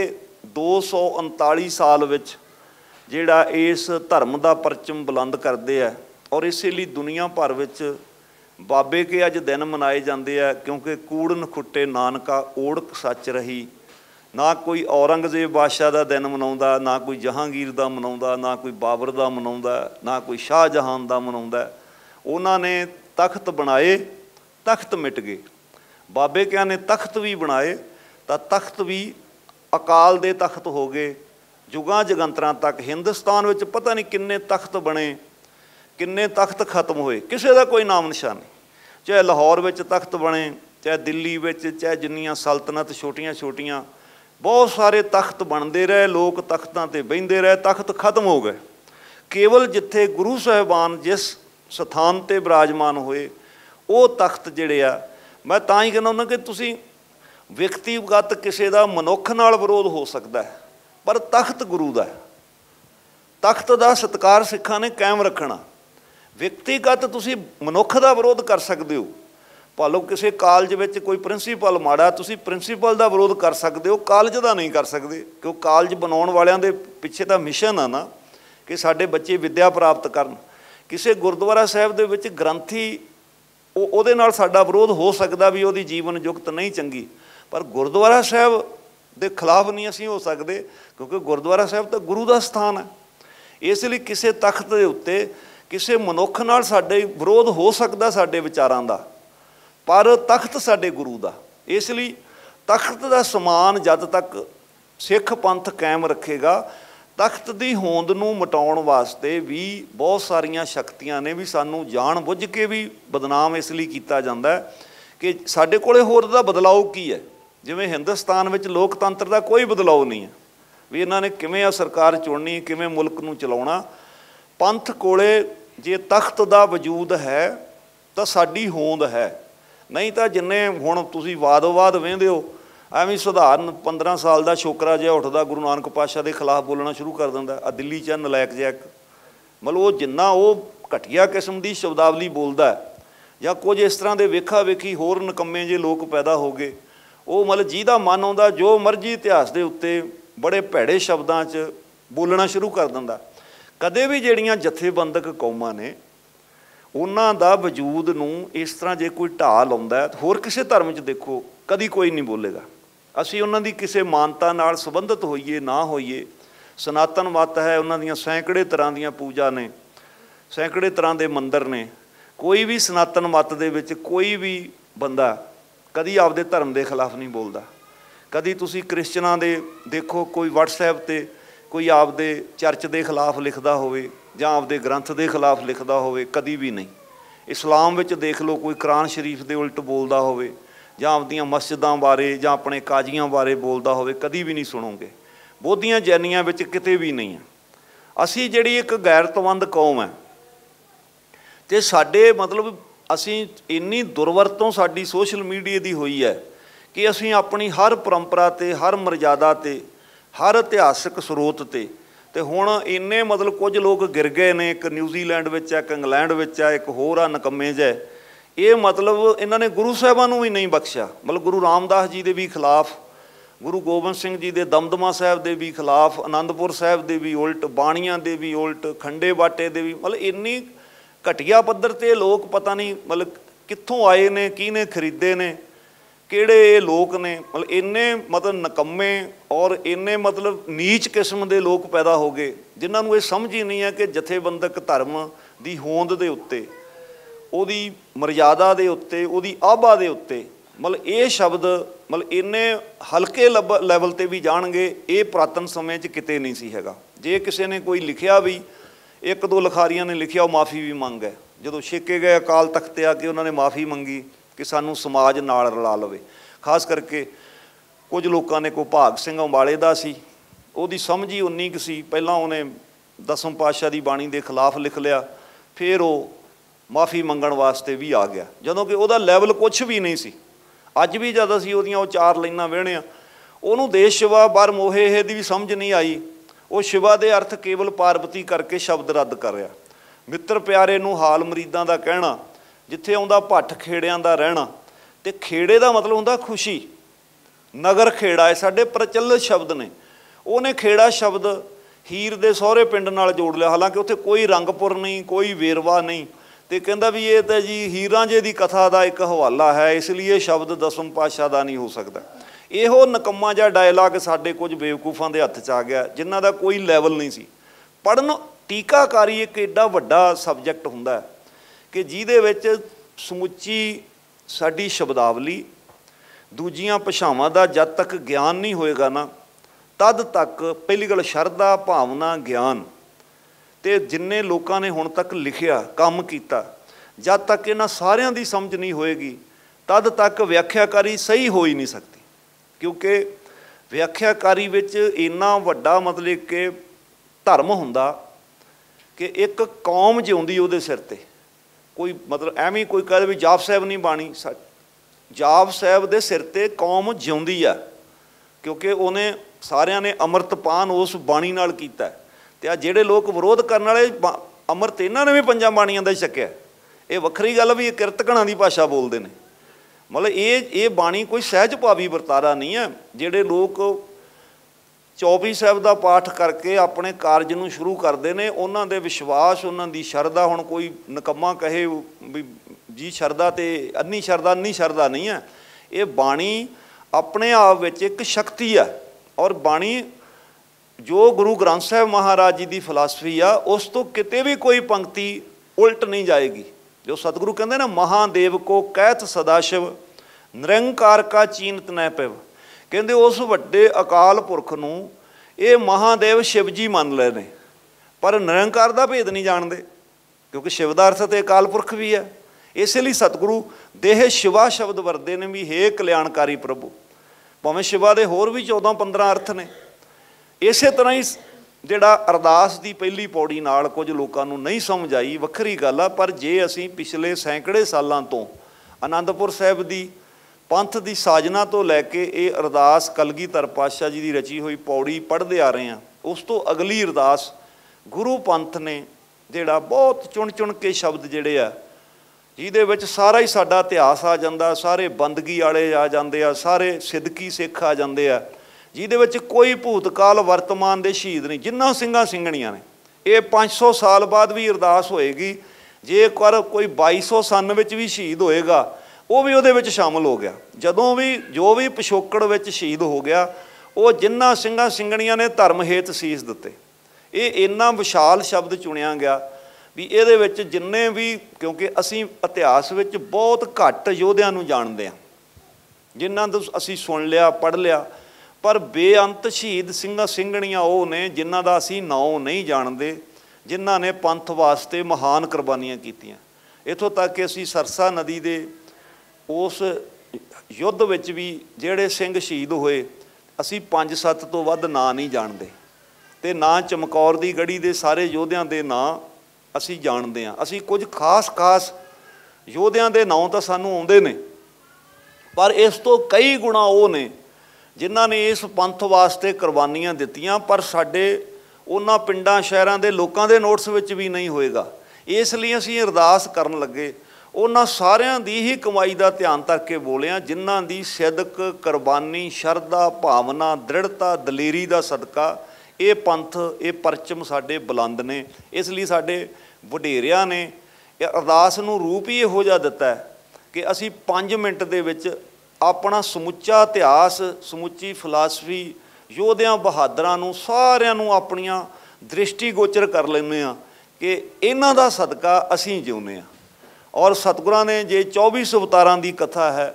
239 साल विच जिहड़ा इस धर्म का परचम बुलंद करते हैं, और इस लिए दुनिया भर विच बाबे के अज दिन मनाए जाते हैं, क्योंकि कूड़ नखुट्टे नानका ओढ़क सच रही। ना कोई औरंगजेब बादशाह का दिन मनाउंदा, ना कोई जहांगीर का मनाउंदा, ना कोई बाबर का मनाउंदा, ना कोई शाहजहान का मनाउंदा। उन्होंने तख्त बनाए, तख्त मिट गए। बाबे क्या ने तख्त भी बनाए तो तख्त भी अकाल दे तख्त हो गए। जुगां जगंतरां तक हिंदुस्तान विच पता नहीं किन्ने तख्त बने, किन्ने तख्त खत्म होए, किसी का कोई नाम निशान नहीं। चाहे लाहौर विच तख्त बने, चाहे दिल्ली विच, चाहे जिन्नियां सल्तनत छोटियां छोटियां बहुत सारे तख्त बनते रहे, लोग तख्तां ते बहिंदे रहे, तख्त खत्म हो गए। केवल जिथे गुरु साहिबान जिस स्थान ते विराजमान होए वो तख्त जिहड़े आ, मैं तां ही कहना हुंदा कि तुसीं व्यक्तिगत किसी का मनुख नाल विरोध हो सकता है, पर तख्त गुरु दा है। तख्त का सत्कार सिखां ने कायम रखना। व्यक्तिगत तुसीं मनुख का विरोध कर सकते हो, भालो किसी कालज में कोई प्रिंसीपल माड़ा, तुसीं प्रिंसीपल का विरोध कर सकते हो, कालज का नहीं कर सकते। क्यों कालज बनाउण वालियां दे पिछे तां मिशन आ ना कि साडे बच्चे विद्या प्राप्त करन। किसी गुरुद्वारा साहिब दे विच ग्रंथी उहदे नाल साडा विरोध हो सकदा भी उहदी जीवन जुगत नहीं चंगी, पर गुरुद्वारा साहिब दे खिलाफ नहीं असीं हो सकते, क्योंकि गुरुद्वारा साहिब तो गुरु का स्थान है। इसलिए किसी तख्त के उत्ते किसी मनुख नाल साडे विरोध हो सकता साडे विचारां दा, पर तख्त साडे गुरु दा। इसलिए तख्त का समान जद तक सिख पंथ कायम रखेगा, तख्त की होंद नूं मिटाउण वास्ते भी बहुत सारियां शक्तियां ने। भी सानू जान बुझ के भी बदनाम इसलिए किया जाता है कि साडे कोले होर दा बदलाव की है। जिवें हिंदुस्तान विच लोकतंत्र का कोई बदलाव नहीं है, भी इन्हां ने किवें आ सरकार चुननी, किवें मुल्क नूं चलाउणा। पंथ कोले जे तख्त का वजूद है तो साडी होंद है, नहीं तो जिन्ने हुण तुसीं वादो-वाद वेंदे हो, ਐਵੇਂ ਸਧਾਰਨ 15 ਸਾਲ ਦਾ ਛੋਕਰਾ ਜਿਹਾ ਉੱਠਦਾ ਗੁਰੂ ਨਾਨਕ ਪਾਤਸ਼ਾਹ ਦੇ ਖਿਲਾਫ ਬੋਲਣਾ ਸ਼ੁਰੂ ਕਰ ਦਿੰਦਾ। ਆ ਦਿੱਲੀ 'ਚ ਨਲਾਇਕ ਜਿਹਾ ਇੱਕ, ਮਤਲਬ ਉਹ ਜਿੰਨਾ ਉਹ ਘਟੀਆ ਕਿਸਮ ਦੀ ਸ਼ਬਦਾਵਲੀ ਬੋਲਦਾ ਜਾਂ ਕੁਝ ਇਸ ਤਰ੍ਹਾਂ ਦੇ ਵੇਖਾ ਵੇਖੀ ਹੋਰ ਨਿਕੰਮੇ ਜਿਹੇ ਲੋਕ ਪੈਦਾ ਹੋ ਗਏ, ਉਹ ਮਤਲਬ ਜਿਹਦਾ ਮਨ ਆਉਂਦਾ ਜੋ ਮਰਜ਼ੀ ਇਤਿਹਾਸ ਦੇ ਉੱਤੇ ਬੜੇ ਭੈੜੇ ਸ਼ਬਦਾਂ 'ਚ ਬੋਲਣਾ ਸ਼ੁਰੂ ਕਰ ਦਿੰਦਾ। ਕਦੇ ਵੀ ਜਿਹੜੀਆਂ ਜਥੇਬੰਦਕ ਕੌਮਾਂ ਨੇ ਉਹਨਾਂ ਦਾ ਵਜੂਦ ਨੂੰ ਇਸ ਤਰ੍ਹਾਂ ਜੇ ਕੋਈ ਢਾਹ ਲਾਉਂਦਾ, ਹੋਰ ਕਿਸੇ ਧਰਮ 'ਚ ਦੇਖੋ ਕਦੀ ਕੋਈ ਨਹੀਂ ਬੋਲੇਗਾ। ਅਸੀਂ ਉਹਨਾਂ ਦੀ ਕਿਸੇ ਮਾਨਤਾ ਨਾਲ ਸੰਬੰਧਿਤ ਹੋਈਏ ਨਾ ਹੋਈਏ, ਸਨਾਤਨ ਮੱਤ ਹੈ, ਉਹਨਾਂ ਦੀਆਂ ਸੈਂਕੜੇ ਤਰ੍ਹਾਂ ਦੀਆਂ ਪੂਜਾ ਨੇ, ਸੈਂਕੜੇ ਤਰ੍ਹਾਂ ਦੇ ਮੰਦਰ ਨੇ। ਕੋਈ ਵੀ ਸਨਾਤਨ ਮੱਤ ਦੇ ਵਿੱਚ ਕੋਈ ਵੀ ਬੰਦਾ ਕਦੀ ਆਪਦੇ ਧਰਮ ਦੇ ਖਿਲਾਫ ਨਹੀਂ ਬੋਲਦਾ। ਕਦੀ ਤੁਸੀਂ ਕ੍ਰਿਸਚਨਾਂ ਦੇ ਦੇਖੋ ਕੋਈ ਵਟਸਐਪ 'ਤੇ ਕੋਈ ਆਪਦੇ ਚਰਚ ਦੇ ਖਿਲਾਫ ਲਿਖਦਾ ਹੋਵੇ ਜਾਂ ਆਪਦੇ ਗ੍ਰੰਥ ਦੇ ਖਿਲਾਫ ਲਿਖਦਾ ਹੋਵੇ, ਕਦੀ ਵੀ ਨਹੀਂ। ਇਸਲਾਮ ਵਿੱਚ ਦੇਖ ਲਓ ਕੋਈ ਕੁਰਾਨ ਸ਼ਰੀਫ ਦੇ ਉਲਟ ਬੋਲਦਾ ਹੋਵੇ ਜਾਂ ਆਪਦੀਆਂ ਮਸਜਿਦਾਂ ਬਾਰੇ ਜਾਂ ਆਪਣੇ ਕਾਜ਼ੀਆਂ ਬਾਰੇ ਬੋਲਦਾ ਹੋਵੇ, ਕਦੀ ਵੀ ਨਹੀਂ ਸੁਣੋਗੇ। ਬੋਧੀਆਂ ਜੈਨੀਆਂ ਵਿੱਚ ਕਿਤੇ ਵੀ ਨਹੀਂ ਹੈ। ਅਸੀਂ ਜਿਹੜੀ ਇੱਕ ਗੈਰਤਮੰਦ ਕੌਮ ਹੈ ਤੇ ਸਾਡੇ ਮਤਲਬ ਅਸੀਂ ਇੰਨੀ ਦੁਰਵਰਤੋਂ ਸਾਡੀ ਸੋਸ਼ਲ ਮੀਡੀਆ ਦੀ ਹੋਈ ਹੈ ਕਿ ਅਸੀਂ ਆਪਣੀ ਹਰ ਪਰੰਪਰਾ 'ਤੇ, ਹਰ ਮਰਜ਼ਾਦਾ 'ਤੇ, ਹਰ ਇਤਿਹਾਸਕ ਸਰੋਤ 'ਤੇ ਹੁਣ ਇੰਨੇ ਮਤਲਬ ਕੁਝ ਲੋਕ ਗਿਰ ਗਏ ਨੇ। ਇੱਕ ਨਿਊਜ਼ੀਲੈਂਡ ਵਿੱਚ ਹੈ, ਇੱਕ ਇੰਗਲੈਂਡ ਵਿੱਚ ਹੈ, ਇੱਕ ਹੋਰ ਆ ਨਕੰਮੇ ਜਿਹਾ। ਇਹ ਮਤਲਬ ਇਹਨਾਂ ਨੇ ਗੁਰੂ ਸਾਹਿਬਾਂ ਨੂੰ ਵੀ ਨਹੀਂ ਬਖਸ਼ਿਆ। ਮਤਲਬ ਗੁਰੂ ਰਾਮਦਾਸ ਜੀ ਦੇ ਵੀ ਖਿਲਾਫ, ਗੁਰੂ ਗੋਬਿੰਦ ਸਿੰਘ ਜੀ ਦੇ ਦਮਦਮਾ ਸਾਹਿਬ ਦੇ ਵੀ ਖਿਲਾਫ, ਅਨੰਦਪੁਰ ਸਾਹਿਬ ਦੇ ਵੀ ਉਲਟ, ਬਾਣੀਆਂ ਦੇ ਵੀ ਉਲਟ, ਖੰਡੇ ਬਾਟੇ ਦੇ ਵੀ। ਮਤਲਬ ਇੰਨੀ ਘਟੀਆ ਪੱਧਰ 'ਤੇ ਲੋਕ ਪਤਾ ਨਹੀਂ ਮਤਲਬ ਕਿੱਥੋਂ ਆਏ ਨੇ, ਕਿਹਨੇ ਖਰੀਦੇ ਨੇ, ਕਿਹੜੇ ਇਹ ਲੋਕ ਨੇ। ਮਤਲਬ ਇੰਨੇ ਮਤਲਬ ਨਿਕੰਮੇ ਔਰ ਇੰਨੇ ਮਤਲਬ ਨੀਚ ਕਿਸਮ ਦੇ ਲੋਕ ਪੈਦਾ ਹੋ ਗਏ ਜਿਨ੍ਹਾਂ ਨੂੰ ਇਹ ਸਮਝ ਹੀ ਨਹੀਂ ਹੈ ਕਿ ਜਥੇਬੰਦਕ ਧਰਮ ਦੀ ਹੋਂਦ ਦੇ ਉੱਤੇ, ਉਹਦੀ ਮਰਜ਼ਾਦਾ ਦੇ ਉੱਤੇ, ਉਹਦੀ ਆਭਾ ਦੇ ਉੱਤੇ ਮਤਲਬ ਇਹ ਸ਼ਬਦ ਮਤਲਬ ਇੰਨੇ ਹਲਕੇ ਲੈਵਲ 'ਤੇ ਵੀ ਜਾਣਗੇ। ਇਹ ਪੁਰਾਤਨ ਸਮੇਂ 'ਚ ਕਿਤੇ ਨਹੀਂ ਸੀ ਹੈਗਾ। ਜੇ ਕਿਸੇ ਨੇ ਕੋਈ ਲਿਖਿਆ ਵੀ, ਇੱਕ ਦੋ ਲਿਖਾਰੀਆਂ ਨੇ ਲਿਖਿਆ, ਉਹ ਮਾਫੀ ਵੀ ਮੰਗ ਹੈ। ਜਦੋਂ ਛੇਕੇ ਗਏ ਅਕਾਲ ਤਖਤ 'ਤੇ ਆ ਕੇ ਉਹਨਾਂ ਨੇ ਮਾਫੀ ਮੰਗੀ ਕਿ ਸਾਨੂੰ ਸਮਾਜ ਨਾਲ ਰਲਾ ਲਵੇ। ਖਾਸ ਕਰਕੇ ਕੁਝ ਲੋਕਾਂ ਨੇ, ਕੋਈ ਭਾਗ ਸਿੰਘ ਅੰਬਾਲੇ ਦਾ ਸੀ, ਉਹਦੀ ਸਮਝ ਹੀ ਉਨੀ ਕੁ ਸੀ। ਪਹਿਲਾਂ ਉਹਨੇ ਦਸਮ ਪਾਤਸ਼ਾਹ ਦੀ ਬਾਣੀ ਦੇ ਖਿਲਾਫ ਲਿਖ ਲਿਆ, ਫਿਰ ਉਹ ਮਾਫੀ ਮੰਗਣ ਵਾਸਤੇ ਵੀ ਆ ਗਿਆ, ਜਦੋਂ ਕਿ ਉਹਦਾ ਲੈਵਲ ਕੁਛ ਵੀ ਨਹੀਂ ਸੀ। ਅੱਜ ਵੀ ਜਦ ਅਸੀਂ ਉਹਦੀਆਂ ਉਹ 4 ਲਾਈਨਾਂ ਵੇਹਣੇ ਆ, ਉਹਨੂੰ ਦੇਸ਼ ਸ਼ਿਵਾ ਬਰ ਮੋਹੇ ਇਹ ਦੀ ਵੀ ਸਮਝ ਨਹੀਂ ਆਈ। ਉਹ ਸ਼ਿਵਾ ਦੇ ਅਰਥ ਕੇਵਲ ਪਾਰਵਤੀ ਕਰਕੇ ਸ਼ਬਦ ਰੱਦ ਕਰ ਰਿਹਾ। ਮਿੱਤਰ ਪਿਆਰੇ ਨੂੰ ਹਾਲ ਮਰੀਦਾਂ ਦਾ ਕਹਿਣਾ, ਜਿੱਥੇ ਆਉਂਦਾ ਭੱਠ ਖੇੜਿਆਂ ਦਾ ਰਹਿਣਾ। ਅਤੇ ਖੇੜੇ ਦਾ ਮਤਲਬ ਹੁੰਦਾ ਖੁਸ਼ੀ। ਨਗਰ ਖੇੜਾ, ਇਹ ਸਾਡੇ ਪ੍ਰਚਲਿਤ ਸ਼ਬਦ ਨੇ। ਉਹਨੇ ਖੇੜਾ ਸ਼ਬਦ ਹੀਰ ਦੇ ਸਹੁਰੇ ਪਿੰਡ ਨਾਲ ਜੋੜ ਲਿਆ, ਹਾਲਾਂਕਿ ਉੱਥੇ ਕੋਈ ਰੰਗਪੁਰ ਨਹੀਂ, ਕੋਈ ਵੇਰਵਾ ਨਹੀਂ। ਅਤੇ ਕਹਿੰਦਾ ਵੀ ਇਹ ਤਾਂ ਜੀ ਹੀਰਾਂ ਜੇ ਦੀ ਕਥਾ ਦਾ ਇੱਕ ਹਵਾਲਾ ਹੈ, ਇਸ ਲਈ ਇਹ ਸ਼ਬਦ ਦਸਮ ਪਾਤਸ਼ਾਹ ਦਾ ਨਹੀਂ ਹੋ ਸਕਦਾ। ਇਹੋ ਨਿਕੰਮਾ ਜਿਹਾ ਡਾਇਲਾਗ ਸਾਡੇ ਕੁਝ ਬੇਵਕੂਫਾਂ ਦੇ ਹੱਥ 'ਚ ਆ ਗਿਆ ਜਿਨ੍ਹਾਂ ਦਾ ਕੋਈ ਲੈਵਲ ਨਹੀਂ ਸੀ। ਪੜ੍ਹਨ ਟੀਕਾਕਾਰੀ ਇੱਕ ਐਡਾ ਵੱਡਾ ਸਬਜੈਕਟ ਹੁੰਦਾ ਕਿ ਜਿਹਦੇ ਵਿੱਚ ਸਮੁੱਚੀ ਸਾਡੀ ਸ਼ਬਦਾਵਲੀ, ਦੂਜੀਆਂ ਭਾਸ਼ਾਵਾਂ ਦਾ ਜਦ ਤੱਕ ਗਿਆਨ ਨਹੀਂ ਹੋਏਗਾ ਨਾ, ਤਦ ਤੱਕ ਪਹਿਲੀ ਗੱਲ ਸ਼ਰਧਾ, ਭਾਵਨਾ, ਗਿਆਨ ਅਤੇ ਜਿੰਨੇ ਲੋਕਾਂ ਨੇ ਹੁਣ ਤੱਕ ਲਿਖਿਆ, ਕੰਮ ਕੀਤਾ, ਜਦ ਤੱਕ ਇਹਨਾਂ ਸਾਰਿਆਂ ਦੀ ਸਮਝ ਨਹੀਂ ਹੋਏਗੀ ਤਦ ਤੱਕ ਵਿਆਖਿਆਕਾਰੀ ਸਹੀ ਹੋ ਹੀ ਨਹੀਂ ਸਕਦੀ। ਕਿਉਂਕਿ ਵਿਆਖਿਆਕਾਰੀ ਵਿੱਚ ਇੰਨਾ ਵੱਡਾ ਮਤਲਬ ਕਿ ਧਰਮ ਹੁੰਦਾ ਕਿ ਇੱਕ ਕੌਮ ਜਿਉਂਦੀ ਉਹਦੇ ਸਿਰ 'ਤੇ। ਕੋਈ ਮਤਲਬ ਐਵੇਂ ਕੋਈ ਕਹੇ ਵੀ ਜਾਪ ਸਾਹਿਬ ਨਹੀਂ ਬਾਣੀ, ਜਾਪ ਸਾਹਿਬ ਦੇ ਸਿਰ 'ਤੇ ਕੌਮ ਜਿਉਂਦੀ ਆ, ਕਿਉਂਕਿ ਉਹਨੇ ਸਾਰਿਆਂ ਨੇ ਅੰਮ੍ਰਿਤਪਾਨ ਉਸ ਬਾਣੀ ਨਾਲ ਕੀਤਾ। ਅਤੇ ਆ ਜਿਹੜੇ ਲੋਕ ਵਿਰੋਧ ਕਰਨ ਵਾਲੇ, ਅੰਮ੍ਰਿਤ ਇਹਨਾਂ ਨੇ ਵੀ 5 ਬਾਣੀਆਂ ਦਾ ਹੀ ਛਕਿਆ। ਇਹ ਵੱਖਰੀ ਗੱਲ ਵੀ ਇਹ ਕਿਰਤਕਣਾਂ ਦੀ ਭਾਸ਼ਾ ਬੋਲਦੇ ਨੇ। ਮਤਲਬ ਇਹ ਬਾਣੀ ਕੋਈ ਸਹਿਜ ਭਾਵੀ ਵਰਤਾਰਾ ਨਹੀਂ ਹੈ। ਜਿਹੜੇ ਲੋਕ ਚੌਪਈ ਸਾਹਿਬ ਦਾ ਪਾਠ ਕਰਕੇ ਆਪਣੇ ਕਾਰਜ ਨੂੰ ਸ਼ੁਰੂ ਕਰਦੇ ਨੇ, ਉਹਨਾਂ ਦੇ ਵਿਸ਼ਵਾਸ, ਉਹਨਾਂ ਦੀ ਸ਼ਰਧਾ, ਹੁਣ ਕੋਈ ਨਿਕੰਮਾ ਕਹੇ ਵੀ ਜੀ ਸ਼ਰਧਾ ਅਤੇ ਅੰਨੀ ਸ਼ਰਧਾ ਨਹੀਂ ਹੈ। ਇਹ ਬਾਣੀ ਆਪਣੇ ਆਪ ਵਿੱਚ ਇੱਕ ਸ਼ਕਤੀ ਹੈ। ਔਰ ਬਾਣੀ ਜੋ ਗੁਰੂ ਗ੍ਰੰਥ ਸਾਹਿਬ ਮਹਾਰਾਜ ਜੀ ਦੀ ਫਿਲਾਸਫੀ ਆ, ਉਸ ਤੋਂ ਕਿਤੇ ਵੀ ਕੋਈ ਪੰਕਤੀ ਉਲਟ ਨਹੀਂ ਜਾਏਗੀ। ਜੋ ਸਤਿਗੁਰੂ ਕਹਿੰਦੇ ਨਾ, ਮਹਾਦੇਵ ਕੋ ਕਹਿਤ ਸਦਾ ਸ਼ਿਵ, ਨਿਰੰਕਾਰ ਕਾ ਚੀਨਤ ਨਹਿ ਪਿਵ। ਕਹਿੰਦੇ ਉਸ ਵੱਡੇ ਅਕਾਲ ਪੁਰਖ ਨੂੰ ਇਹ ਮਹਾਦੇਵ ਸ਼ਿਵ ਜੀ ਮੰਨ ਲਏ ਨੇ, ਪਰ ਨਿਰੰਕਾਰ ਦਾ ਭੇਦ ਨਹੀਂ ਜਾਣਦੇ, ਕਿਉਂਕਿ ਸ਼ਿਵ ਦਾ ਅਰਥ ਤਾਂ ਅਕਾਲ ਪੁਰਖ ਵੀ ਹੈ। ਇਸੇ ਲਈ ਸਤਿਗੁਰੂ ਦੇਹ ਸ਼ਿਵਾ ਸ਼ਬਦ ਵਰਦੇ ਨੇ ਵੀ ਹੇ ਕਲਿਆਣਕਾਰੀ ਪ੍ਰਭੂ। ਭਾਵੇਂ ਸ਼ਿਵਾ ਦੇ ਹੋਰ ਵੀ 14-15 ਅਰਥ ਨੇ। ਇਸੇ ਤਰ੍ਹਾਂ ਹੀ ਜਿਹੜਾ ਅਰਦਾਸ ਦੀ ਪਹਿਲੀ ਪੌੜੀ ਨਾਲ ਕੁਝ ਲੋਕਾਂ ਨੂੰ ਨਹੀਂ ਸਮਝ ਆਈ, ਵੱਖਰੀ ਗੱਲ ਆ। ਪਰ ਜੇ ਅਸੀਂ ਪਿਛਲੇ ਸੈਂਕੜੇ ਸਾਲਾਂ ਤੋਂ ਅਨੰਦਪੁਰ ਸਾਹਿਬ ਦੀ ਪੰਥ ਦੀ ਸਾਜਨਾ ਤੋਂ ਲੈ ਕੇ ਇਹ ਅਰਦਾਸ ਕਲਗੀਧਰ ਪਾਤਸ਼ਾਹ ਜੀ ਦੀ ਰਚੀ ਹੋਈ ਪੌੜੀ ਪੜ੍ਹਦੇ ਆ ਰਹੇ ਹਾਂ, ਉਸ ਤੋਂ ਅਗਲੀ ਅਰਦਾਸ ਗੁਰੂ ਪੰਥ ਨੇ ਜਿਹੜਾ ਬਹੁਤ ਚੁਣ ਕੇ ਸ਼ਬਦ ਜਿਹੜੇ ਆ, ਜਿਹਦੇ ਵਿੱਚ ਸਾਰਾ ਹੀ ਸਾਡਾ ਇਤਿਹਾਸ ਆ ਜਾਂਦਾ, ਸਾਰੇ ਬੰਦਗੀ ਵਾਲੇ ਆ ਜਾਂਦੇ ਆ, ਸਾਰੇ ਸਿੱਦਕੀ ਸਿੱਖ ਆ ਜਾਂਦੇ ਆ, ਜਿਹਦੇ ਵਿੱਚ ਕੋਈ ਭੂਤਕਾਲ ਵਰਤਮਾਨ ਦੇ ਸ਼ਹੀਦ ਨਹੀਂ, ਜਿੰਨਾ ਸਿੰਘਾਂ ਸਿੰਘਣੀਆਂ ਨੇ। ਇਹ 500 ਸਾਲ ਬਾਅਦ ਵੀ ਅਰਦਾਸ ਹੋਏਗੀ। ਜੇਕਰ ਕੋਈ 2200 ਵਿੱਚ ਵੀ ਸ਼ਹੀਦ ਹੋਏਗਾ, ਉਹ ਵੀ ਉਹਦੇ ਵਿੱਚ ਸ਼ਾਮਲ ਹੋ ਗਿਆ। ਜਦੋਂ ਵੀ ਜੋ ਵੀ ਪਿਛੋਕੜ ਵਿੱਚ ਸ਼ਹੀਦ ਹੋ ਗਿਆ, ਉਹ ਜਿੰਨਾ ਸਿੰਘਾਂ ਸਿੰਘਣੀਆਂ ਨੇ ਧਰਮ ਹੇਤ ਸੀਸ ਦਿੱਤੇ। ਇਹ ਇੰਨਾ ਵਿਸ਼ਾਲ ਸ਼ਬਦ ਚੁਣਿਆ ਗਿਆ ਵੀ ਇਹਦੇ ਵਿੱਚ ਜਿੰਨੇ ਵੀ, ਕਿਉਂਕਿ ਅਸੀਂ ਇਤਿਹਾਸ ਵਿੱਚ ਬਹੁਤ ਘੱਟ ਯੋਧਿਆਂ ਨੂੰ ਜਾਣਦੇ ਹਾਂ ਜਿਨ੍ਹਾਂ ਤੋਂ ਅਸੀਂ ਸੁਣ ਲਿਆ, ਪੜ੍ਹ ਲਿਆ, ਪਰ ਬੇਅੰਤ ਸ਼ਹੀਦ ਸਿੰਘਾਂ ਸਿੰਘਣੀਆਂ ਉਹ ਨੇ ਜਿਨ੍ਹਾਂ ਦਾ ਅਸੀਂ ਨਾਂ ਨਹੀਂ ਜਾਣਦੇ, ਜਿਨ੍ਹਾਂ ਨੇ ਪੰਥ ਵਾਸਤੇ ਮਹਾਨ ਕੁਰਬਾਨੀਆਂ ਕੀਤੀਆਂ। ਇੱਥੋਂ ਤੱਕ ਕਿ ਅਸੀਂ ਸਰਸਾ ਨਦੀ ਦੇ ਉਸ ਯੁੱਧ ਵਿੱਚ ਵੀ ਜਿਹੜੇ ਸਿੰਘ ਸ਼ਹੀਦ ਹੋਏ, ਅਸੀਂ 5-7 ਤੋਂ ਵੱਧ ਨਾਂ ਨਹੀਂ ਜਾਣਦੇ। ਤੇ ਨਾ ਚਮਕੌਰ ਦੀ ਗੜੀ ਦੇ ਸਾਰੇ ਯੋਧਿਆਂ ਦੇ ਨਾਂ ਅਸੀਂ ਜਾਣਦੇ ਹਾਂ। ਅਸੀਂ ਕੁਝ ਖਾਸ ਯੋਧਿਆਂ ਦੇ ਨਾਂ ਤਾਂ ਸਾਨੂੰ ਆਉਂਦੇ ਨੇ, ਪਰ ਇਸ ਤੋਂ ਕਈ ਗੁਣਾ ਉਹ ਨੇ ਜਿਨ੍ਹਾਂ ਨੇ ਇਸ ਪੰਥ ਵਾਸਤੇ ਕੁਰਬਾਨੀਆਂ ਦਿੱਤੀਆਂ, ਪਰ ਸਾਡੇ ਉਹਨਾਂ ਪਿੰਡਾਂ ਸ਼ਹਿਰਾਂ ਦੇ ਲੋਕਾਂ ਦੇ ਨੋਟਸ ਵਿੱਚ ਵੀ ਨਹੀਂ ਹੋਏਗਾ। ਇਸ ਲਈ ਅਸੀਂ ਅਰਦਾਸ ਕਰਨ ਲੱਗੇ ਉਹਨਾਂ ਸਾਰਿਆਂ ਦੀ ਹੀ ਕਮਾਈ ਦਾ ਧਿਆਨ ਧਰ ਕੇ ਬੋਲਿਆ ਜਿਨ੍ਹਾਂ ਦੀ ਸਿਦਕ, ਕੁਰਬਾਨੀ, ਸ਼ਰਧਾ, ਭਾਵਨਾ, ਦ੍ਰਿੜਤਾ, ਦਲੇਰੀ ਦਾ ਸਦਕਾ ਇਹ ਪੰਥ, ਇਹ ਪਰਚਮ ਸਾਡੇ ਬੁਲੰਦ ਨੇ। ਇਸ ਲਈ ਸਾਡੇ ਵਡੇਰਿਆਂ ਨੇ ਇਹ ਅਰਦਾਸ ਨੂੰ ਰੂਪ ਹੀ ਇਹੋ ਜਿਹਾ ਦਿੱਤਾ ਕਿ ਅਸੀਂ 5 ਮਿੰਟ ਦੇ ਵਿੱਚ ਆਪਣਾ ਸਮੁੱਚਾ ਇਤਿਹਾਸ, ਸਮੁੱਚੀ ਫਿਲਾਸਫੀ, ਯੋਧਿਆਂ ਬਹਾਦਰਾਂ ਨੂੰ ਸਾਰਿਆਂ ਨੂੰ ਆਪਣੀਆਂ ਦ੍ਰਿਸ਼ਟੀਗੋਚਰ ਕਰ ਲੈਂਦੇ ਹਾਂ ਕਿ ਇਹਨਾਂ ਦਾ ਸਦਕਾ ਅਸੀਂ ਜਿਉਂਦੇ ਹਾਂ। ਔਰ ਸਤਿਗੁਰਾਂ ਨੇ ਜੇ 24 ਅਵਤਾਰਾਂ ਦੀ ਕਥਾ ਹੈ,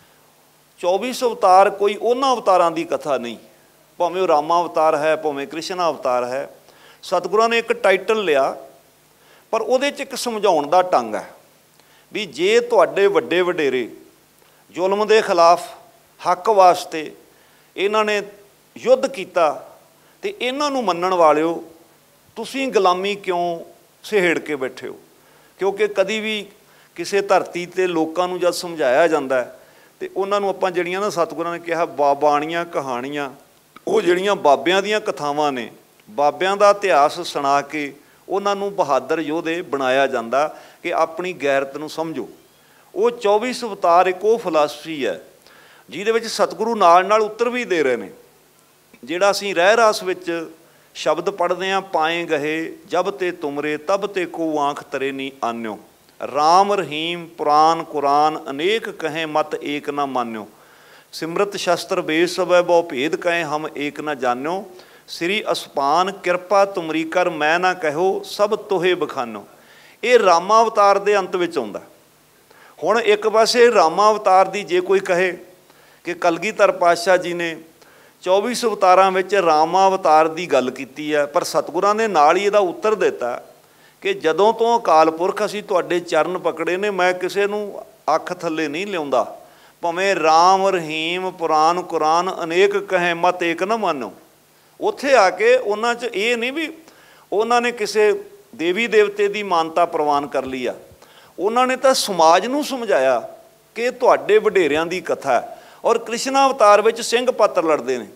24 ਅਵਤਾਰ ਕੋਈ ਉਹਨਾਂ ਅਵਤਾਰਾਂ ਦੀ ਕਥਾ ਨਹੀਂ, ਭਾਵੇਂ ਉਹ ਰਾਮਾ ਅਵਤਾਰ ਹੈ, ਭਾਵੇਂ ਕ੍ਰਿਸ਼ਨ ਅਵਤਾਰ ਹੈ। ਸਤਿਗੁਰਾਂ ਨੇ ਇੱਕ ਟਾਈਟਲ ਲਿਆ, ਪਰ ਉਹਦੇ 'ਚ ਇੱਕ ਸਮਝਾਉਣ ਦਾ ਢੰਗ ਹੈ ਵੀ ਜੇ ਤੁਹਾਡੇ ਵੱਡੇ ਵਡੇਰੇ ਜ਼ੁਲਮ ਦੇ ਖਿਲਾਫ ਹੱਕ ਵਾਸਤੇ ਇਹਨਾਂ ਨੇ ਯੁੱਧ ਕੀਤਾ ਤੇ ਇਹਨਾਂ ਨੂੰ ਮੰਨਣ ਵਾਲਿਓ ਤੁਸੀਂ ਗੁਲਾਮੀ ਕਿਉਂ ਸਹੇੜ ਕੇ ਬੈਠੇ ਹੋ? ਕਿਉਂਕਿ ਕਦੀ ਵੀ ਕਿਸੇ ਧਰਤੀ 'ਤੇ ਲੋਕਾਂ ਨੂੰ ਜਦ ਸਮਝਾਇਆ ਜਾਂਦਾ ਤੇ ਉਹਨਾਂ ਨੂੰ ਆਪਾਂ ਜਿਹੜੀਆਂ ਨਾ ਸਤਿਗੁਰਾਂ ਨੇ ਕਿਹਾ ਬਾਣੀਆਂ ਕਹਾਣੀਆਂ, ਉਹ ਜਿਹੜੀਆਂ ਬਾਬਿਆਂ ਦੀਆਂ ਕਥਾਵਾਂ ਨੇ, ਬਾਬਿਆਂ ਦਾ ਇਤਿਹਾਸ ਸੁਣਾ ਕੇ ਉਹਨਾਂ ਨੂੰ ਬਹਾਦਰ ਯੋਧੇ ਬਣਾਇਆ ਜਾਂਦਾ ਕਿ ਆਪਣੀ ਗੈਰਤ ਨੂੰ ਸਮਝੋ। ਉਹ 24 ਅਵਤਾਰ ਇੱਕ ਉਹ ਫਿਲਾਸਫੀ ਹੈ ਜਿਹਦੇ ਵਿੱਚ ਸਤਿਗੁਰੂ ਨਾਲ ਨਾਲ ਉੱਤਰ ਵੀ ਦੇ ਰਹੇ ਨੇ। ਜਿਹੜਾ ਅਸੀਂ ਰਹਿ ਰਾਸ ਵਿੱਚ ਸ਼ਬਦ ਪੜ੍ਹਦੇ ਹਾਂ, ਪਾਏ ਗਹੇ ਜਬ ਤੇ ਤੁਮਰੇ ਤਬ ਤੇ ਕੋ ਆਂਖ ਤਰੇ ਨੀ ਆਨਿਓ, ਰਾਮ ਰਹੀਮ ਪੁਰਾਨ ਕੁਰਾਨ ਅਨੇਕ ਕਹੇ ਮਤ ਏਕ ਨਾ ਮਾਨਿਓ, ਸਿਮਰਤ ਸ਼ਸਤਰ ਵੇਦ ਸਭੈ ਬਹੁ ਭੇਦ ਕਹੇ ਹਮ ਏਕ ਨਾ ਜਾਨਿਓ, ਸ੍ਰੀ ਅਸਪਾਨ ਕਿਰਪਾ ਤੁਮਰੀ ਕਰ ਮੈਂ ਨਾ ਕਹਿਓ ਸਭ ਤੋਹੇ ਬਖਾਨੋ। ਇਹ ਰਾਮਾ ਅਵਤਾਰ ਦੇ ਅੰਤ ਵਿੱਚ ਆਉਂਦਾ। ਹੁਣ ਇੱਕ ਪਾਸੇ ਰਾਮਾ ਅਵਤਾਰ ਦੀ ਜੇ ਕੋਈ ਕਹੇ ਕਿ ਕਲਗੀਧਰ ਪਾਤਸ਼ਾਹ ਜੀ ਨੇ 24 ਅਵਤਾਰਾਂ ਵਿੱਚ ਰਾਮਾ ਅਵਤਾਰ ਦੀ ਗੱਲ ਕੀਤੀ ਹੈ, ਪਰ ਸਤਿਗੁਰਾਂ ਨੇ ਨਾਲ ਹੀ ਇਹਦਾ ਉੱਤਰ ਦਿੱਤਾ ਕਿ ਜਦੋਂ ਤੋਂ ਅਕਾਲ ਪੁਰਖ ਅਸੀਂ ਤੁਹਾਡੇ ਚਰਨ ਪਕੜੇ ਨੇ, ਮੈਂ ਕਿਸੇ ਨੂੰ ਅੱਖ ਥੱਲੇ ਨਹੀਂ ਲਿਆਉਂਦਾ, ਭਾਵੇਂ ਰਾਮ ਰਹੀਮ ਪੁਰਾਨ ਕੁਰਾਨ ਅਨੇਕ ਕਹੇ ਮਤ ਏਕ ਨਾ ਮਾਨੋ। ਉੱਥੇ ਆ ਕੇ ਉਹਨਾਂ 'ਚ ਇਹ ਨਹੀਂ ਵੀ ਉਹਨਾਂ ਨੇ ਕਿਸੇ ਦੇਵੀ ਦੇਵਤੇ ਦੀ ਮਾਨਤਾ ਪ੍ਰਵਾਨ ਕਰ ਲਈ ਆ, ਉਹਨਾਂ ਨੇ ਤਾਂ ਸਮਾਜ ਨੂੰ ਸਮਝਾਇਆ ਕਿ ਤੁਹਾਡੇ ਵਡੇਰਿਆਂ ਦੀ ਕਥਾ ਹੈ। ਔਰ ਕ੍ਰਿਸ਼ਨ ਅਵਤਾਰ ਵਿੱਚ ਸਿੰਘ ਪਾਤਰ ਲੜਦੇ ਨੇ,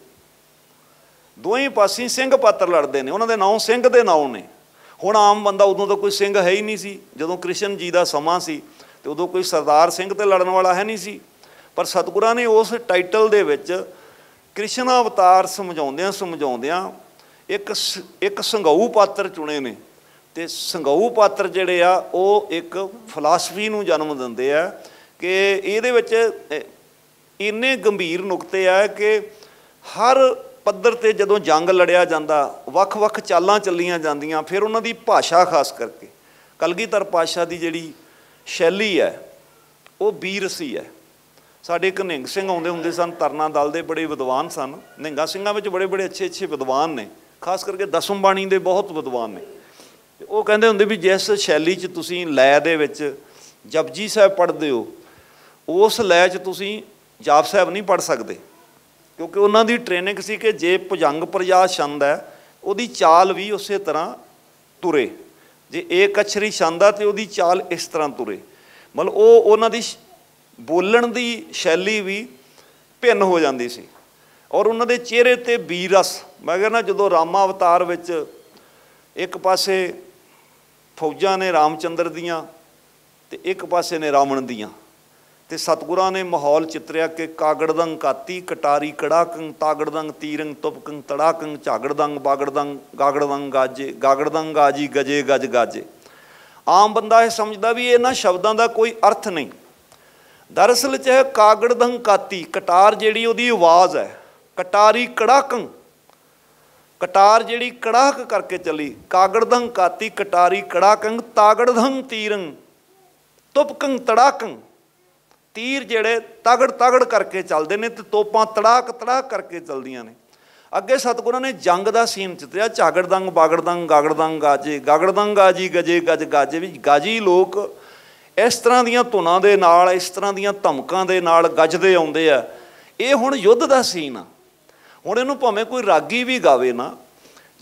ਦੋਵੇਂ ਪਾਸੇ ਸਿੰਘ ਪਾਤਰ ਲੜਦੇ ਨੇ, ਉਹਨਾਂ ਦੇ ਨਾਂ ਸਿੰਘ ਦੇ ਨਾਂ ਨੇ। ਹੁਣ ਆਮ ਬੰਦਾ, ਉਦੋਂ ਤਾਂ ਕੋਈ ਸਿੰਘ ਹੈ ਹੀ ਨਹੀਂ ਸੀ, ਜਦੋਂ ਕ੍ਰਿਸ਼ਨ ਜੀ ਦਾ ਸਮਾਂ ਸੀ ਤੇ ਉਦੋਂ ਕੋਈ ਸਰਦਾਰ ਸਿੰਘ ਤੇ ਲੜਨ ਵਾਲਾ ਹੈ ਨਹੀਂ ਸੀ। ਪਰ ਸਤਿਗੁਰਾਂ ਨੇ ਉਸ ਟਾਈਟਲ ਦੇ ਵਿੱਚ ਕ੍ਰਿਸ਼ਨ ਅਵਤਾਰ ਸਮਝਾਉਂਦਿਆਂ ਇੱਕ ਸੰਘਾਊ ਪਾਤਰ ਚੁਣੇ ਨੇ। ਤੇ ਸੰਘਾਊ ਪਾਤਰ ਜਿਹੜੇ ਆ ਉਹ ਇੱਕ ਫਿਲਾਸਫੀ ਨੂੰ ਜਨਮ ਦਿੰਦੇ ਆ ਕਿ ਇਹਦੇ ਵਿੱਚ ਇੰਨੇ ਗੰਭੀਰ ਨੁਕਤੇ ਆ ਕਿ ਹਰ ਪੱਧਰ 'ਤੇ ਜਦੋਂ ਜੰਗ ਲੜਿਆ ਜਾਂਦਾ, ਵੱਖ-ਵੱਖ ਚਾਲਾਂ ਚੱਲੀਆਂ ਜਾਂਦੀਆਂ। ਫਿਰ ਉਹਨਾਂ ਦੀ ਭਾਸ਼ਾ, ਖਾਸ ਕਰਕੇ ਕਲਗੀਧਰ ਪਾਤਸ਼ਾਹ ਦੀ ਜਿਹੜੀ ਸ਼ੈਲੀ ਹੈ ਉਹ ਬੀਰਸੀ ਹੈ। ਸਾਡੇ ਇੱਕ ਨਿਹੰਗ ਸਿੰਘ ਆਉਂਦੇ ਹੁੰਦੇ ਸਨ, ਤਰਨਾ ਦਲ ਦੇ ਬੜੇ ਵਿਦਵਾਨ ਸਨ। ਨਿਹੰਗਾਂ ਸਿੰਘਾਂ ਵਿੱਚ ਬੜੇ ਅੱਛੇ ਵਿਦਵਾਨ ਨੇ, ਖਾਸ ਕਰਕੇ ਦਸਮ ਬਾਣੀ ਦੇ ਬਹੁਤ ਵਿਦਵਾਨ ਨੇ। ਉਹ ਕਹਿੰਦੇ ਹੁੰਦੇ ਵੀ ਜਿਸ ਸ਼ੈਲੀ 'ਚ ਤੁਸੀਂ ਲੈਅ ਦੇ ਵਿੱਚ ਜਪਜੀ ਸਾਹਿਬ ਪੜ੍ਹਦੇ ਹੋ, ਉਸ ਲੈਅ 'ਚ ਤੁਸੀਂ ਜਾਪ ਸਾਹਿਬ ਨਹੀਂ ਪੜ੍ਹ ਸਕਦੇ, ਕਿਉਂਕਿ ਉਹਨਾਂ ਦੀ ਟ੍ਰੇਨਿੰਗ ਸੀ ਕਿ ਜੇ ਭੁਜੰਗ ਪ੍ਰਯਾਸ ਛੰਦ ਹੈ ਉਹਦੀ ਚਾਲ ਵੀ ਉਸੇ ਤਰ੍ਹਾਂ ਤੁਰੇ, ਜੇ ਏਕ ਅਛਰੀ ਛੰਦ ਆ ਤੇ ਉਹਦੀ ਚਾਲ ਇਸ ਤਰ੍ਹਾਂ ਤੁਰੇ। ਮਤਲਬ ਉਹਨਾਂ ਦੀ ਬੋਲਣ ਦੀ ਸ਼ੈਲੀ ਵੀ ਭਿੰਨ ਹੋ ਜਾਂਦੀ ਸੀ। ਔਰ ਉਹਨਾਂ ਦੇ ਚਿਹਰੇ 'ਤੇ ਬੀਰਸ, ਮੈਂ ਕਹਿੰਦਾ ਜਦੋਂ ਰਾਮਾ ਅਵਤਾਰ ਵਿੱਚ ਇੱਕ ਪਾਸੇ ਫੌਜਾਂ ਨੇ ਰਾਮਚੰਦਰ ਦੀਆਂ ਤੇ ਇੱਕ ਪਾਸੇ ਨੇ ਰਾਵਣ ਦੀਆਂ, ਤੇ ਸਤਿਗੁਰਾਂ ਨੇ ਮਾਹੌਲ ਚਿੱਤਰਿਆ ਕਿ ਕਾਗੜਦੰਗ ਕਾਤੀ ਕਟਾਰੀ ਕੜਾਕੰਗ ਤਾਗੜਦੰਗ ਤੀਰੰਗ ਤੁਪਕੰਗ ਤੜਾਕੰਗ ਝਾਗੜਦੰਗ ਬਾਗੜਦੰਗ ਗਾਗੜਦੰਗ ਗਾਜੇ ਗਾਗੜਦੰਗ ਗਾਜੀ ਗਜੇ ਗਜ ਗਾਜੇ। ਆਮ ਬੰਦਾ ਇਹ ਸਮਝਦਾ ਵੀ ਇਹਨਾਂ ਸ਼ਬਦਾਂ ਦਾ ਕੋਈ ਅਰਥ ਨਹੀਂ। ਦਰਅਸਲ 'ਚ ਹੈ ਕਾਗੜਦੰਗ ਕਾਤੀ, ਕਟਾਰ ਜਿਹੜੀ ਉਹਦੀ ਆਵਾਜ਼ ਹੈ, ਕਟਾਰੀ ਕੜਾਕੰਗ, ਕਟਾਰ ਜਿਹੜੀ ਕੜਾਕ ਕਰਕੇ ਚੱਲੀ, ਕਾਗੜਦੰਗ ਕਾਤੀ ਕਟਾਰੀ ਕੜਾਕੰਗ ਤਾਗੜਦੰਗ ਤੀਰੰਗ ਤੁਪਕੰਗ ਤੜਾਕੰਗ। ਤੀਰ ਜਿਹੜੇ ਤਗੜ ਕਰਕੇ ਚੱਲਦੇ ਨੇ ਤੇ ਤੋਪਾਂ ਤੜਾਕ ਕਰਕੇ ਚੱਲਦੀਆਂ ਨੇ। ਅੱਗੇ ਸਤਿਗੁਰਾਂ ਨੇ ਜੰਗ ਦਾ ਸੀਨ ਚਿੱਤਰਿਆ, ਝਾਗੜਦੰਗ ਬਾਗੜਦੰਗ ਗਾਗੜਦੰਗ ਗਾਜੇ ਗਾਗੜਦੰਗ ਗਾਜੀ ਗਜੇ ਗਜ ਗਾਜੇ। ਵੀ ਗਾਜੀ ਲੋਕ ਇਸ ਤਰ੍ਹਾਂ ਦੀਆਂ ਧੁਨਾਂ ਦੇ ਨਾਲ, ਇਸ ਤਰ੍ਹਾਂ ਦੀਆਂ ਧਮਕਾਂ ਦੇ ਨਾਲ ਗੱਜਦੇ ਆਉਂਦੇ ਆ। ਇਹ ਹੁਣ ਯੁੱਧ ਦਾ ਸੀਨ ਆ। ਹੁਣ ਇਹਨੂੰ ਭਾਵੇਂ ਕੋਈ ਰਾਗੀ ਵੀ ਗਾਵੇ ਨਾ,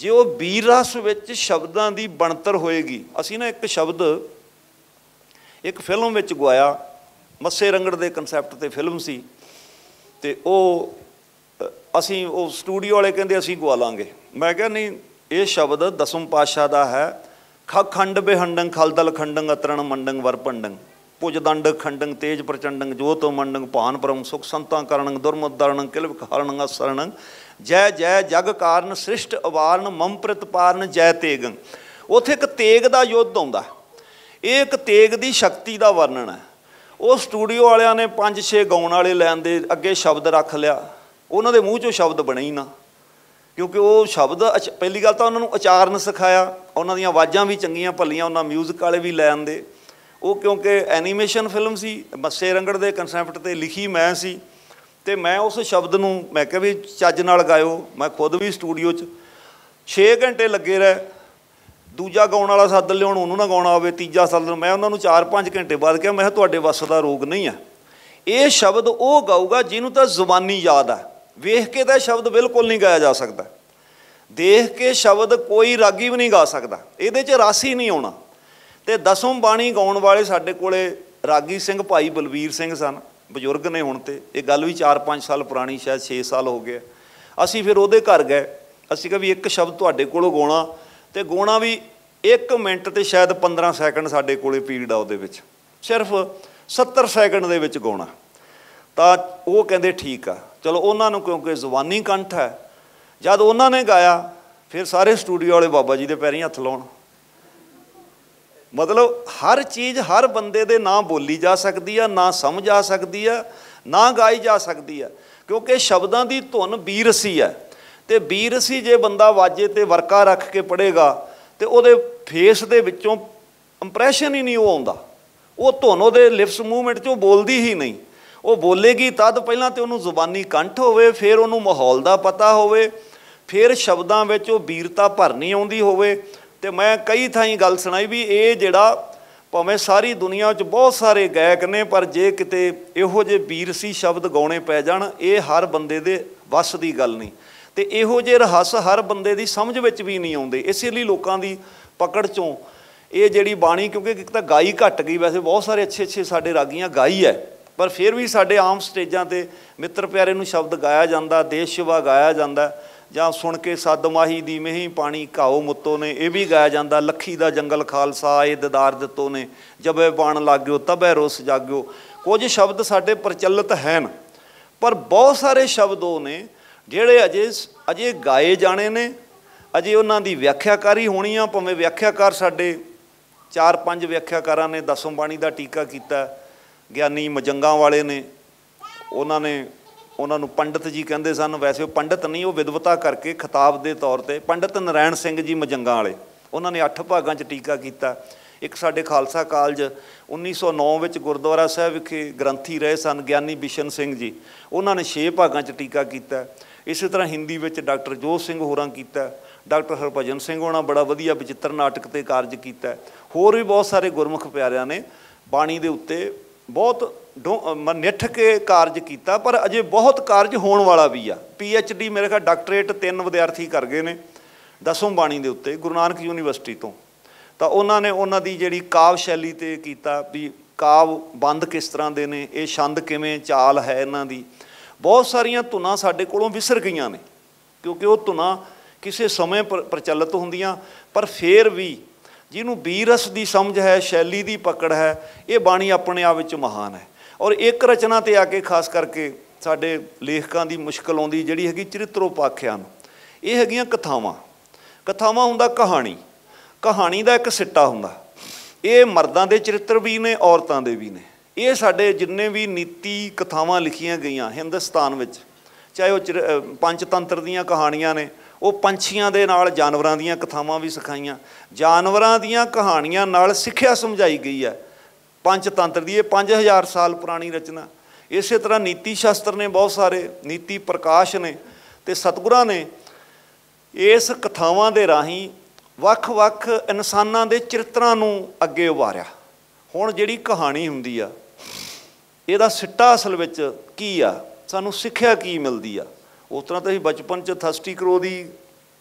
जे वो वीर रस विच शब्दां दी बनतर होएगी। असीं ना एक शब्द एक फिल्म विच गवाया, मस्से रंगड़ दे कंसैप्ट ते फिल्म सी, ते असीं वो स्टूडियो वाले कहंदे असीं गवा लांगे। मैं कहा नहीं, ये शब्द दसम पातशाह दा है। खंड बेहंडंग खलदल खंडंग अतरण मंडंग वरपंडंग पुजदंड खंडंग तेज प्रचंडंग जोत मंडंग भान परम सुख संता करणंग दुर्मत दरणंग किलविक हरणंग असरणंग जय जय जग कारण सृष्ट अवारण मम प्रतिपारण जय तेगंग। उत्थे एक तेग दा युद्ध आउंदा, ये एक तेग दी शक्ति दा वर्णन है। वो स्टूडियो वालियां ने 5-6 गाउण वाले लैन दे अगे शब्द रख लिया, उन्हां दे मूँह चों शब्द बने ही ना, क्योंकि वो शब्द पहली गल तो उन्होंने उचारण सिखाया, उन्होंने आवाज़ां भी चंगियां भलियां, उन्होंने म्यूजिक वाले भी लै आंदे। वो क्योंकि एनीमेशन फिल्म सी, मस्से रंगड़ दे कंसैप्ट ते लिखी मैं सी, ते मैं उस शब्द नूं मैं कहा भी चज नाल गायो। मैं खुद भी स्टूडियो 6 घंटे लगे रहे, दूजा गाउण वाला सद लियाउण उन्होंने ना गाउणा होवे, तीजा सद मैं उन्होंने 4-5 घंटे बाद कहा मैं तुहाडे वस दा रोग नहीं है। ये शब्द वो गाऊगा जिन्हों तो जुबानी याद है, वेख के तो शब्द बिल्कुल नहीं गाया जा सकता, देख के शब्द कोई रागी भी नहीं गा सकता, ये रस ही नहीं आना। तो दसम बाणी गाउण वाले साडे कोले रागी सिंह भाई बलवीर सिंह सन, बजुर्ग ने हुण ते ये गल भी 4-5 साल पुरानी, शायद 6 साल हो गए। असी फिर उहदे घर गए, असी कहा भी एक शब्द तुहाडे कोलों गाउणा, ते गाउणा भी 1 मिनट ते शायद 15 सैकंड साडे कोले पीरियड आ उहदे विच, सिर्फ 70 सैकंड दे विच गाउणा। तां वो कहंदे ठीक आ, चलो उन्होंने क्योंकि जुबानी कंठ है, जब उन्होंने गाया फिर सारे स्टूडियो वाले बाबा जी के पैरीं हथ लाउण। मतलब हर चीज़ हर बंदे दे ना बोली जा सकती है, ना समझ आ सकती है, ना गाई जा सकती है, क्योंकि शब्दां दी धुन बीरसी है। तो बीरसी जे बंदा वाजे ते वर्का रख के पढ़ेगा तो उहदे फेस दे विचों इंप्रैशन ही नहीं वो आउंदा, वो धुन उहदे लिप्स मूवमेंट चों बोलदी ही नहीं। वो बोलेगी तद पहलां तो उन्होंने जुबानी कंठ होवे, फिर उन्होंने माहौल का पता होवे, फिर शब्दों में वो वीरता भरनी आउंदी होवे। ते मैं कई थाई गल सुनाई भी ये जिहड़ा भावें सारी दुनिया च बहुत सारे गायक ने, पर जे किते इहो जे वीरसी शब्द गाउणे पै जाण, ये हर बंदे दे वस दी गल नहीं। ते इहो जे रहस हर बंदे दी समझ विच भी नहीं आउंदे, इसे लिए लोकां दी पकड़ चों ये जिहड़ी बाणी, क्योंकि एक तां गाई घट गई, वैसे बहुत सारे अच्छे साडे रागियां गाई है, पर फिर भी साडे आम स्टेजां ते मित्र प्यारे नूं शब्द गाया जांदा, देश शिवा गाया जांदा, जां सुण के सद माही दी मही पानी घाओ मुत्तो ने, यह भी गाया जांदा। लखी दा जंगल खालसा आए ददार दित्तो ने, जबे बाण लाग्यो तबे रोस जाग्यो। कुछ शब्द साडे प्रचलित हैं, पर बहुत सारे शब्द वो ने जिहड़े अजे गाए जाने ने, अजे उन्हां दी व्याख्याकारी होनी आ। भावें व्याख्याकार साडे 4-5 व्याख्याकारां ने दसम बाणी दा टीका कीता, ਗਿਆਨੀ ਮਜੰਗਾਂ वाले ने, उन्होंने पंडित जी कहते सन, वैसे पंडित नहीं, वो विदवता करके खिताब के तौर पर पंडित नारायण सिंह जी मजंगा वाले, उन्होंने 8 भागों च टीका किया। एक साडे खालसा कालज 1909 में गुरुद्वारा साहब विखे ग्रंथी रहे सन ਗਿਆਨੀ बिशन सिंह जी, उन्होंने 6 भागों च टीका किया। इस तरह हिंदी में डॉक्टर जोत सिंह होरां किया, डॉक्टर हरभजन सिंह होना बड़ा वधिया विचित्र नाटक ते कार्य किया। होर भी बहुत सारे गुरमुख प्यारिਆਂ ने बाणी दे उत्ते बहुत निठ के कार्य किया, पर अजे बहुत कार्य होने वाला भी आ। Ph.D मेरे ख्याल डॉक्टरेट 3 विद्यार्थी कर गए ने दसम बाणी के उत्ते गुरु नानक यूनीवर्सिटी तो उन्होंने उन्हों की जी काव शैली ते कीता भी काव बंद किस तरह के ने, ये छंद किवें चाल है इन्हां दी। बहुत सारिया धुनां साडे कोलों विसर गईयां ने, क्योंकि वो धुनां किसी समय प्रचलित होंदियां, पर फिर भी जिन्हों बीरस की समझ है, शैली की पकड़ है, ये बाणी अपने आप में महान है। और एक रचना ते आके खास करके साडे लेखकां की मुश्किल आउंदी जिहड़ी हैगी चरित्रोपाख्यान, ये हैगियां कथावां। कथावां हुंदा कहानी, कहानी का एक सिट्टा हुंदा, ये मर्दां दे चरित्र भी ने, औरतां दे भी ने। ये साडे जिन्ने भी नीति कथावां लिखियां गईयां हिंदुस्तान विच, चाहे वो पंचतंत्र दीयां कहानियां ने, वो पंछियां दे नाल जानवरां दीयां कथावां भी सिखाईयां, जानवरां दीयां कहानियां नाल सिੱਖਿਆ समझाई गई है। पंचतंत्र दी 5000 साल पुरानी रचना। इस तरह नीति शास्त्र ने बहुत सारे, नीति प्रकाश ने, ते सतगुरां ने इस कथावां दे राहीं ਵੱਖ-ਵੱਖ इंसानां दे चरित्रां नूं अगे उभारिया। हुण जिहड़ी कहानी हुंदी आ, इहदा सिੱਟਾ असल विच की आ, सानूं सिੱਖਿਆ की मिलदी आ। उस तरह तो असीं बचपन च थर्स्टी करो दी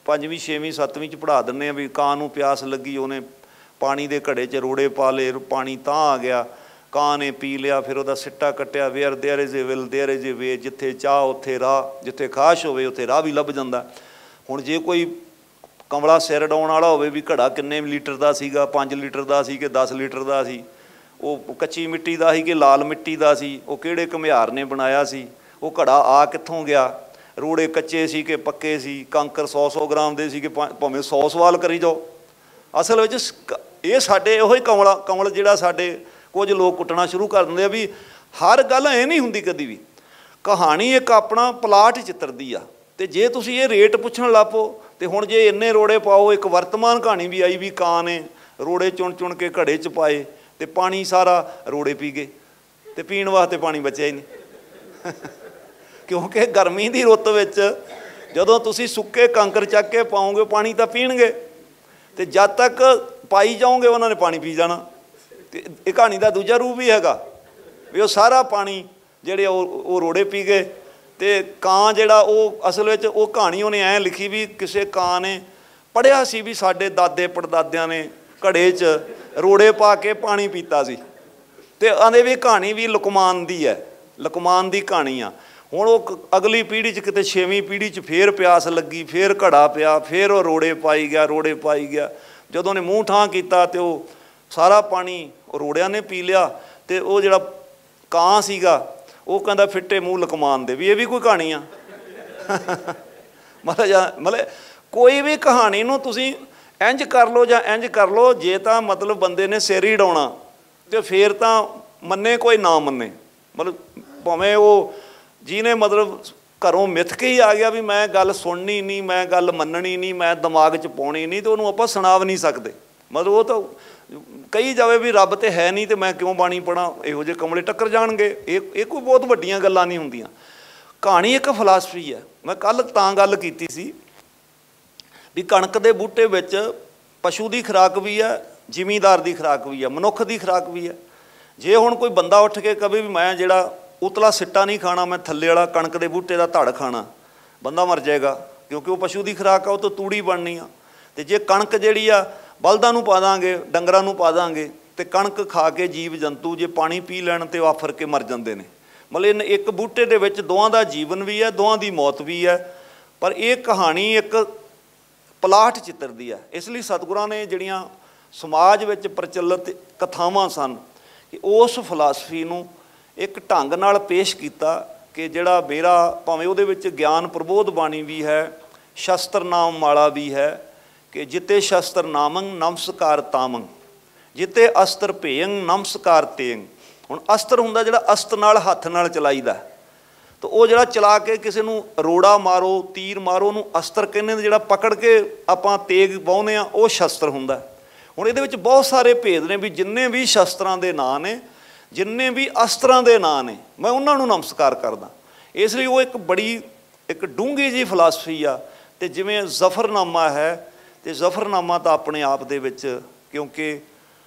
5ਵੀਂ 6ਵੀਂ 7ਵੀਂ 'ਚ ਪੜ੍ਹਾ ਦਿੰਦੇ ਹਾਂ ਵੀ ਕਾਂ ਨੂੰ ਪਿਆਸ ਲੱਗੀ, ਉਹਨੇ ਪਾਣੀ ਦੇ ਘੜੇ 'ਚ ਰੋੜੇ ਪਾ ਲਏ, ਪਾਣੀ ਤਾਂ ਆ ਗਿਆ, ਕਾਂ ਨੇ ਪੀ ਲਿਆ, ਫਿਰ ਉਹਦਾ ਸਿੱਟਾ ਕੱਟਿਆ। Where there is a will there is a way, ਜਿੱਥੇ ਚਾਹ ਉੱਥੇ ਰਾਹ, ਜਿੱਥੇ ਖਾਸ਼ ਹੋਵੇ ਉੱਥੇ ਰਾਹ ਵੀ ਲੱਭ ਜਾਂਦਾ। ਹੁਣ ਜੇ ਕੋਈ ਕਮਲਾ ਸਿਰ ਡਾਉਣ ਵਾਲਾ ਹੋਵੇ ਵੀ ਘੜਾ ਕਿੰਨੇ ਲੀਟਰ ਦਾ ਸੀਗਾ, 5 ਲੀਟਰ ਦਾ ਸੀ ਕਿ 10 ਲੀਟਰ ਦਾ ਸੀ, ਉਹ ਕੱਚੀ ਮਿੱਟੀ ਦਾ ਸੀ ਕਿ ਲਾਲ ਮਿੱਟੀ ਦਾ ਸੀ, ਉਹ ਕਿਹੜੇ ਘੁਮਿਆਰ ਨੇ ਬਣਾਇਆ ਸੀ, ਉਹ ਘੜਾ ਆ ਕਿੱਥੋਂ ਗਿਆ, ਰੋੜੇ ਕੱਚੇ ਸੀ ਕਿ ਪੱਕੇ ਸੀ, ਕੰਕਰ 100-100 ਗ੍ਰਾਮ ਦੇ ਸੀ ਕਿ ਭਾਵੇਂ 100 ਸਵਾਲ ਕਰੀ ਜਾਓ। ਅਸਲ ਵਿੱਚ ਇਹ ਸਾਡੇ ਇਹੋ ਹੀ ਕਮਲ ਜਿਹੜਾ ਸਾਡੇ ਕੁਝ ਲੋਕ ਕੁੱਟਣਾ ਸ਼ੁਰੂ ਕਰ ਦਿੰਦੇ ਆ ਵੀ ਹਰ ਗੱਲ ਇਹ ਨਹੀਂ ਹੁੰਦੀ ਕਦੀ ਵੀ। ਕਹਾਣੀ ਇੱਕ ਆਪਣਾ ਪਲਾਟ ਚਿੱਤਰਦੀ ਆ, ਅਤੇ ਜੇ ਤੁਸੀਂ ਇਹ ਰੇਟ ਪੁੱਛਣ ਲੱਗ ਪਓ ਅਤੇ ਹੁਣ ਜੇ ਇੰਨੇ ਰੋੜੇ ਪਾਓ, ਇੱਕ ਵਰਤਮਾਨ ਕਹਾਣੀ ਵੀ ਆਈ ਵੀ ਕਾਂ ਨੇ ਰੋੜੇ ਚੁਣ ਚੁਣ ਕੇ ਘੜੇ 'ਚ ਪਾਏ ਅਤੇ ਪਾਣੀ ਸਾਰਾ ਰੋੜੇ ਪੀ ਗਏ ਅਤੇ ਪੀਣ ਵਾਸਤੇ ਪਾਣੀ ਬਚਿਆ ਹੀ ਨਹੀਂ। ਕਿਉਂਕਿ ਗਰਮੀ ਦੀ ਰੁੱਤ ਵਿੱਚ ਜਦੋਂ ਤੁਸੀਂ ਸੁੱਕੇ ਕੰਕਰ ਚੱਕ ਕੇ ਪਾਓਗੇ ਪਾਣੀ ਤਾਂ ਪੀਣਗੇ, ਅਤੇ ਜਦ ਤੱਕ ਪਾਈ ਜਾਓਗੇ ਉਹਨਾਂ ਨੇ ਪਾਣੀ ਪੀ ਜਾਣਾ। ਅਤੇ ਇਹ ਕਹਾਣੀ ਦਾ ਦੂਜਾ ਰੂਪ ਵੀ ਹੈਗਾ ਵੀ ਉਹ ਸਾਰਾ ਪਾਣੀ ਜਿਹੜੇ ਉਹ ਰੋੜੇ ਪੀ ਗਏ। ਅਤੇ ਕਾਂ ਜਿਹੜਾ ਉਹ ਅਸਲ ਵਿੱਚ ਉਹ ਕਹਾਣੀ ਉਹਨੇ ਐਂ ਲਿਖੀ ਵੀ ਕਿਸੇ ਕਾਂ ਨੇ ਪੜ੍ਹਿਆ ਸੀ ਵੀ ਸਾਡੇ ਦਾਦੇ ਪੜਦਾਦਿਆਂ ਨੇ ਘੜੇ 'ਚ ਰੋੜੇ ਪਾ ਕੇ ਪਾਣੀ ਪੀਤਾ ਸੀ, ਅਤੇ ਆਂਦੇ ਵੀ ਕਹਾਣੀ ਵੀ ਲੁਕਮਾਨ ਦੀ ਹੈ, ਲੁਕਮਾਨ ਦੀ ਕਹਾਣੀ ਆ। ਹੁਣ ਉਹ ਅਗਲੀ ਪੀੜ੍ਹੀ 'ਚ ਕਿਤੇ 6ਵੀਂ ਪੀੜ੍ਹੀ 'ਚ ਫੇਰ ਪਿਆਸ ਲੱਗੀ, ਫੇਰ ਘੜਾ ਪਿਆ, ਫੇਰ ਉਹ ਰੋੜੇ ਪਾਈ ਗਿਆ, ਰੋੜੇ ਪਾਈ ਗਿਆ। ਜਦੋਂ ਉਹਨੇ ਮੂੰਹ ਠਾਂ ਕੀਤਾ ਅਤੇ ਉਹ ਸਾਰਾ ਪਾਣੀ ਉਹ ਰੋੜਿਆਂ ਨੇ ਪੀ ਲਿਆ। ਅਤੇ ਉਹ ਜਿਹੜਾ ਕਾਂ ਸੀਗਾ ਉਹ ਕਹਿੰਦਾ ਫਿੱਟੇ ਮੂੰਹ ਲੁਕਮਾਨ ਦੇ, ਵੀ ਇਹ ਵੀ ਕੋਈ ਕਹਾਣੀ ਆ। ਮਤਲਬ ਕੋਈ ਵੀ ਕਹਾਣੀ ਨੂੰ ਤੁਸੀਂ ਇੰਝ ਕਰ ਲਓ ਜਾਂ ਇੰਝ ਕਰ ਲਓ, ਜੇ ਤਾਂ ਮਤਲਬ ਬੰਦੇ ਨੇ ਸਿਰ ਹੀ ਡਾਉਣਾ ਅਤੇ ਫਿਰ ਤਾਂ ਮੰਨੇ ਕੋਈ ਨਾ ਮੰਨੇ। ਮਤਲਬ ਭਾਵੇਂ ਉਹ ਜਿਹਨੇ ਮਤਲਬ ਘਰੋਂ ਮਿੱਥ ਕੇ ਹੀ ਆ ਗਿਆ ਵੀ ਮੈਂ ਗੱਲ ਸੁਣਨੀ ਨਹੀਂ, ਮੈਂ ਗੱਲ ਮੰਨਣੀ ਨਹੀਂ, ਮੈਂ ਦਿਮਾਗ 'ਚ ਪਾਉਣੀ ਨਹੀਂ, ਅਤੇ ਉਹਨੂੰ ਆਪਾਂ ਸੁਣਾ ਵੀ ਨਹੀਂ ਸਕਦੇ। ਮਤਲਬ ਉਹ ਤਾਂ ਕਹੀ ਜਾਵੇ ਵੀ ਰੱਬ ਤਾਂ ਹੈ ਨਹੀਂ ਅਤੇ ਮੈਂ ਕਿਉਂ ਬਾਣੀ ਪੜ੍ਹਾਂ, ਇਹੋ ਜਿਹੇ ਕਮਲੇ ਟੱਕਰ ਜਾਣਗੇ। ਇਹ ਕੋਈ ਬਹੁਤ ਵੱਡੀਆਂ ਗੱਲਾਂ ਨਹੀਂ ਹੁੰਦੀਆਂ। ਕਹਾਣੀ ਇੱਕ ਫਿਲਾਸਫੀ ਹੈ। ਮੈਂ ਕੱਲ੍ਹ ਤਾਂ ਗੱਲ ਕੀਤੀ ਸੀ ਵੀ ਕਣਕ ਦੇ ਬੂਟੇ ਵਿੱਚ ਪਸ਼ੂ ਦੀ ਖੁਰਾਕ ਵੀ ਹੈ, ਜ਼ਿਮੀਂਦਾਰ ਦੀ ਖੁਰਾਕ ਵੀ ਹੈ, ਮਨੁੱਖ ਦੀ ਖੁਰਾਕ ਵੀ ਹੈ। ਜੇ ਹੁਣ ਕੋਈ ਬੰਦਾ ਉੱਠ ਕੇ ਕਵੇ ਵੀ ਮੈਂ ਜਿਹੜਾ ਉਤਲਾ ਸਿੱਟਾ ਨਹੀਂ ਖਾਣਾ, ਮੈਂ ਥੱਲੇ ਵਾਲਾ ਕਣਕ ਦੇ ਬੂਟੇ ਦਾ ਧੜ ਖਾਣਾ, ਬੰਦਾ ਮਰ ਜਾਏਗਾ, ਕਿਉਂਕਿ ਉਹ ਪਸ਼ੂ ਦੀ ਖੁਰਾਕ ਆ, ਉਹ ਤੋਂ ਤੂੜੀ ਬਣਨੀ ਆ। ਅਤੇ ਜੇ ਕਣਕ ਜਿਹੜੀ ਆ ਬਲਦਾਂ ਨੂੰ ਪਾ ਦਾਂਗੇ, ਡੰਗਰਾਂ ਨੂੰ ਪਾ ਦਾਂਗੇ, ਅਤੇ ਕਣਕ ਖਾ ਕੇ ਜੀਵ ਜੰਤੂ ਜੇ ਪਾਣੀ ਪੀ ਲੈਣ ਅਤੇ ਉਹ ਆਫਰ ਕੇ ਮਰ ਜਾਂਦੇ ਨੇ। ਮਤਲਬ ਇੱਕ ਬੂਟੇ ਦੇ ਵਿੱਚ ਦੋਵਾਂ ਦਾ ਜੀਵਨ ਵੀ ਹੈ, ਦੋਵਾਂ ਦੀ ਮੌਤ ਵੀ ਹੈ। ਪਰ ਇਹ ਕਹਾਣੀ ਇੱਕ ਪਲਾਟ ਚਿੱਤਰਦੀ ਹੈ। ਇਸ ਲਈ ਸਤਿਗੁਰਾਂ ਨੇ ਜਿਹੜੀਆਂ ਸਮਾਜ ਵਿੱਚ ਪ੍ਰਚਲਿਤ ਕਥਾਵਾਂ ਸਨ, ਕਿ ਉਸ ਫਿਲਾਸਫੀ ਨੂੰ ਇੱਕ ਢੰਗ ਨਾਲ ਪੇਸ਼ ਕੀਤਾ ਕਿ ਜਿਹੜਾ ਮੇਰਾ ਭਾਵੇਂ ਉਹਦੇ ਵਿੱਚ ਗਿਆਨ ਪ੍ਰਬੋਧ ਬਾਣੀ ਵੀ ਹੈ, ਸ਼ਸਤਰ ਨਾਮ ਮਾਲਾ ਵੀ ਹੈ ਕਿ ਜਿੱਤੇ ਸ਼ਸਤਰ ਨਾਮੰ ਨਮਸਕਾਰ ਤਾਮੰ, ਜਿੱਤੇ ਅਸਤਰ ਭੇਯੰ ਨਮਸਕਾਰ ਤੇਯੰ। ਹੁਣ ਅਸਤਰ ਹੁੰਦਾ ਜਿਹੜਾ ਅਸਤ ਨਾਲ ਹੱਥ ਨਾਲ ਚਲਾਈਦਾ, ਤਾਂ ਉਹ ਜਿਹੜਾ ਚਲਾ ਕੇ ਕਿਸੇ ਨੂੰ ਰੋੜਾ ਮਾਰੋ, ਤੀਰ ਮਾਰੋ, ਉਹਨੂੰ ਅਸਤਰ ਕਹਿੰਦੇ ਨੇ। ਜਿਹੜਾ ਪਕੜ ਕੇ ਆਪਾਂ ਤੇਗ ਵਾਹੁੰਦੇ ਹਾਂ ਉਹ ਸ਼ਸਤਰ ਹੁੰਦਾ। ਹੁਣ ਇਹਦੇ ਵਿੱਚ ਬਹੁਤ ਸਾਰੇ ਭੇਦ ਨੇ ਵੀ ਜਿੰਨੇ ਵੀ ਸ਼ਸਤਰਾਂ ਦੇ ਨਾਂ ਨੇ, ਜਿੰਨੇ ਵੀ ਅਸਤਰਾਂ ਦੇ ਨਾਂ ਨੇ, ਮੈਂ ਉਹਨਾਂ ਨੂੰ ਨਮਸਕਾਰ ਕਰਦਾ। ਇਸ ਲਈ ਉਹ ਇੱਕ ਡੂੰਘੀ ਜਿਹੀ ਫਿਲਾਸਫੀ ਆ। ਅਤੇ ਜਿਵੇਂ ਜ਼ਫਰਨਾਮਾ ਹੈ, ਅਤੇ ਜ਼ਫਰਨਾਮਾ ਤਾਂ ਆਪਣੇ ਆਪ ਦੇ ਵਿੱਚ, ਕਿਉਂਕਿ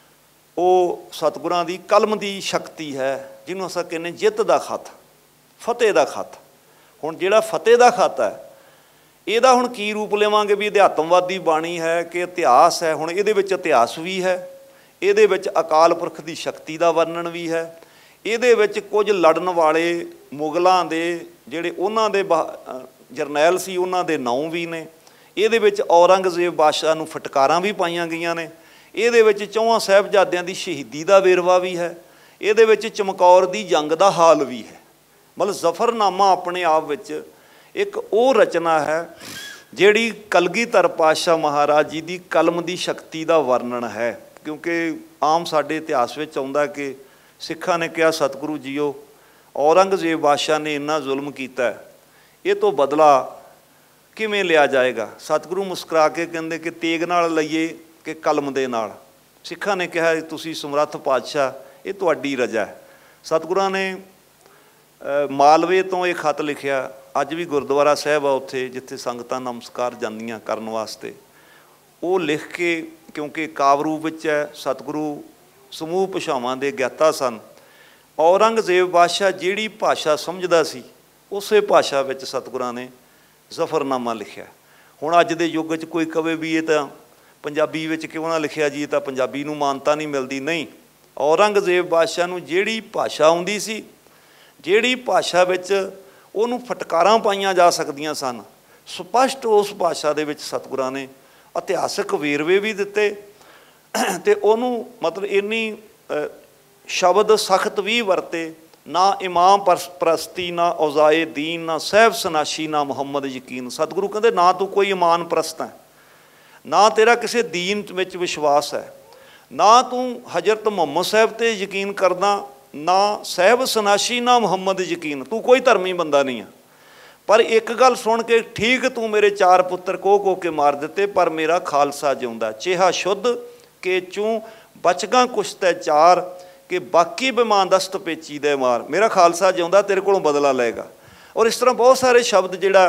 ਉਹ ਸਤਿਗੁਰਾਂ ਦੀ ਕਲਮ ਦੀ ਸ਼ਕਤੀ ਹੈ, ਜਿਹਨੂੰ ਅਸੀਂ ਕਹਿੰਦੇ ਜਿੱਤ ਦਾ ਖੱਤ, ਫਤਿਹ ਦਾ ਖੱਤ। ਹੁਣ ਜਿਹੜਾ ਫਤਿਹ ਦਾ ਖੱਤ ਹੈ, ਇਹਦਾ ਹੁਣ ਕੀ ਰੂਪ ਲਵਾਂਗੇ ਵੀ ਅਧਿਆਤਮਵਾਦੀ ਬਾਣੀ ਹੈ ਕਿ ਇਤਿਹਾਸ ਹੈ। ਹੁਣ ਇਹਦੇ ਵਿੱਚ ਇਤਿਹਾਸ ਵੀ ਹੈ, ਇਹਦੇ ਵਿੱਚ ਅਕਾਲ ਪੁਰਖ ਦੀ ਸ਼ਕਤੀ ਦਾ ਵਰਣਨ ਵੀ ਹੈ, ਇਹਦੇ ਵਿੱਚ ਕੁਝ ਲੜਨ ਵਾਲੇ ਮੁਗਲਾਂ ਦੇ ਜਿਹੜੇ ਉਹਨਾਂ ਦੇ ਜਰਨੈਲ ਸੀ ਉਹਨਾਂ ਦੇ ਨਾਂ ਵੀ ਨੇ, ਇਹਦੇ ਵਿੱਚ ਔਰੰਗਜ਼ੇਬ ਬਾਦਸ਼ਾਹ ਨੂੰ ਫਟਕਾਰਾਂ ਵੀ ਪਾਈਆਂ ਗਈਆਂ ਨੇ, ਇਹਦੇ ਵਿੱਚ ਚੌਹਾਂ ਸਾਹਿਬਜ਼ਾਦਿਆਂ ਦੀ ਸ਼ਹੀਦੀ ਦਾ ਵੇਰਵਾ ਵੀ ਹੈ, ਇਹਦੇ ਵਿੱਚ ਚਮਕੌਰ ਦੀ ਜੰਗ ਦਾ ਹਾਲ ਵੀ ਹੈ। ਮਤਲਬ ਜ਼ਫਰਨਾਮਾ ਆਪਣੇ ਆਪ ਵਿੱਚ ਇੱਕ ਉਹ ਰਚਨਾ ਹੈ ਜਿਹੜੀ ਕਲਗੀਧਰ ਪਾਤਸ਼ਾਹ ਮਹਾਰਾਜ ਜੀ ਦੀ ਕਲਮ ਦੀ ਸ਼ਕਤੀ ਦਾ ਵਰਣਨ ਹੈ। ਕਿਉਂਕਿ ਆਮ ਸਾਡੇ ਇਤਿਹਾਸ ਵਿੱਚ ਆਉਂਦਾ ਕਿ ਸਿੱਖਾਂ ਨੇ ਕਿਹਾ ਸਤਿਗੁਰੂ ਜੀਓ ਔਰੰਗਜ਼ੇਬ ਬਾਦਸ਼ਾਹ ਨੇ ਇੰਨਾ ਜ਼ੁਲਮ ਕੀਤਾ, ਇਹ ਤੋਂ ਬਦਲਾ ਕਿਵੇਂ ਲਿਆ ਜਾਏਗਾ। ਸਤਿਗੁਰੂ ਮੁਸਕਰਾ ਕੇ ਕਹਿੰਦੇ ਕਿ ਤੇਗ ਨਾਲ ਲਈਏ ਕਿ ਕਲਮ ਦੇ ਨਾਲ। ਸਿੱਖਾਂ ਨੇ ਕਿਹਾ ਤੁਸੀਂ ਸਮਰੱਥ ਪਾਤਸ਼ਾਹ, ਇਹ ਤੁਹਾਡੀ ਰਜਾ ਹੈ। ਸਤਿਗੁਰਾਂ ਨੇ ਮਾਲਵੇ ਤੋਂ ਇਹ ਖੱਤ ਲਿਖਿਆ। ਅੱਜ ਵੀ ਗੁਰਦੁਆਰਾ ਸਾਹਿਬ ਆ ਉੱਥੇ ਜਿੱਥੇ ਸੰਗਤਾਂ ਨਮਸਕਾਰ ਜਾਂਦੀਆਂ ਕਰਨ ਵਾਸਤੇ, ਉਹ ਲਿਖ ਕੇ, ਕਿਉਂਕਿ ਕਾਵਿ ਰੂਪ ਵਿੱਚ ਹੈ, ਸਤਿਗੁਰੂ ਸਮੂਹ ਭਾਸ਼ਾਵਾਂ ਦੇ ਗਿਆਤਾ ਸਨ। ਔਰੰਗਜ਼ੇਬ ਬਾਦਸ਼ਾਹ ਜਿਹੜੀ ਭਾਸ਼ਾ ਸਮਝਦਾ ਸੀ ਉਸੇ ਭਾਸ਼ਾ ਵਿੱਚ ਸਤਿਗੁਰਾਂ ਨੇ ਜ਼ਫਰਨਾਮਾ ਲਿਖਿਆ। ਹੁਣ अज दे युग च कोई कहे भी ये तो पंजाबी विच क्यों ना लिखिया जी, तो पंजाबी नूं मानता नहीं मिलती। नहीं, औरंगजेब बादशाह नूं जिहड़ी भाषा आउंदी सी, जिहड़ी भाषा विच उहनूं फटकारां पाईआं जा सकदियां सन, स्पष्ट उस भाषा दे विच सतगुरां ने इतिहासक वेरवे भी दिते ते उहनूं मतलब इन्नी शब्द सख्त भी वरते, ना इमाम परस्ती, ना औजाए दीन, ना सहब सनाशी, ना मुहम्मद यकीन। सतगुरु कहते ना तू कोई ईमान परस्त है, ना तेरा किसी दीन विच विश्वास है, ना तू हजरत मुहम्मद साहब ते यकीन करदा, ना सहब सनाशी, ना मुहम्मद यकीन, तू कोई धर्मी बंदा नहीं है। पर एक गल सुन के ठीक, तू मेरे 4 पुत्र को के मार दिते, पर मेरा खालसा जिउंदा। चेहा शुद्ध के चूं बचगा कुछ तै 4 कि बाकी बेमान दस्त पेची दे मार। मेरा खालसा जिउंदा, तेरे कोलों बदला लेगा। और इस तरह बहुत सारे शब्द जिहड़ा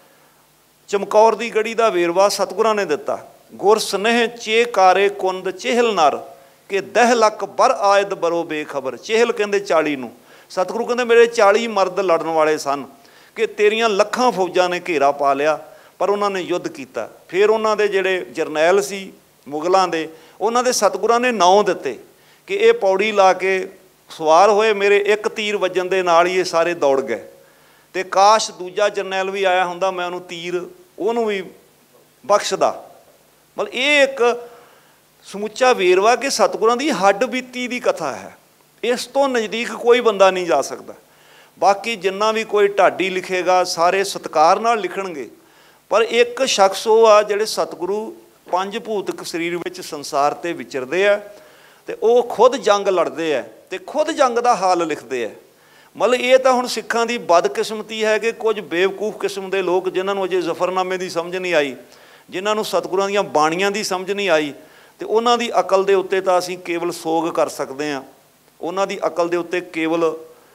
चमकौर दी गढ़ी दा वेरवा सतगुरां ने दिता। गुर स्नेह चे कारे कुंद चेहल नर कि 10 लख बर आयद बरो बेखबर। चेहल कहंदे 40 नूं, सतगुरु कहंदे मेरे 40 मर्द लड़न वाले सन कि तेरियां लखां फौजां ने घेरा पा लिया, पर उन्होंने युद्ध किया। फिर उन्होंने दे जिहड़े जरनैल सी मुगलों के, उन्होंने दे सतगुरां ने नाम दिते कि ये पौड़ी ला के सवार होए, मेरे एक तीर वजन दे नाल ही ये सारे दौड़ गए। तो काश दूजा जरनैल भी आया हुंदा, मैं उन्होंने तीर उन्होंने भी बख्शदा। मतलब ये एक समुचा वेरवा कि सतगुरां दी हड्ड बीती दी कथा है, इस तो नज़दीक कोई बंदा नहीं जा सकता। बाकी जिन्ना भी कोई ढाडी लिखेगा सारे सत्कार नाल लिखणगे, पर एक शख्स वो आ जिहड़े सतगुरु 5 भूतक शरीर विच संसार ते विचरदे आ, ते वो खुद जंग लड़ते हैं, तो खुद जंग का हाल लिखते हैं। मतलब ये तो हुण सिखां दी बदकिस्मती है कि कुछ बेवकूफ किस्म के लोग जिन्होंने अजे जफरनामे की समझ नहीं आई, जिन्होंने सतगुरां दीआं बाणियां की समझ नहीं आई, तो उन्हां दी अकल दे उत्ते तां असीं केवल सोग कर सकते हैं, उन्हां दी अकल दे उत्ते केवल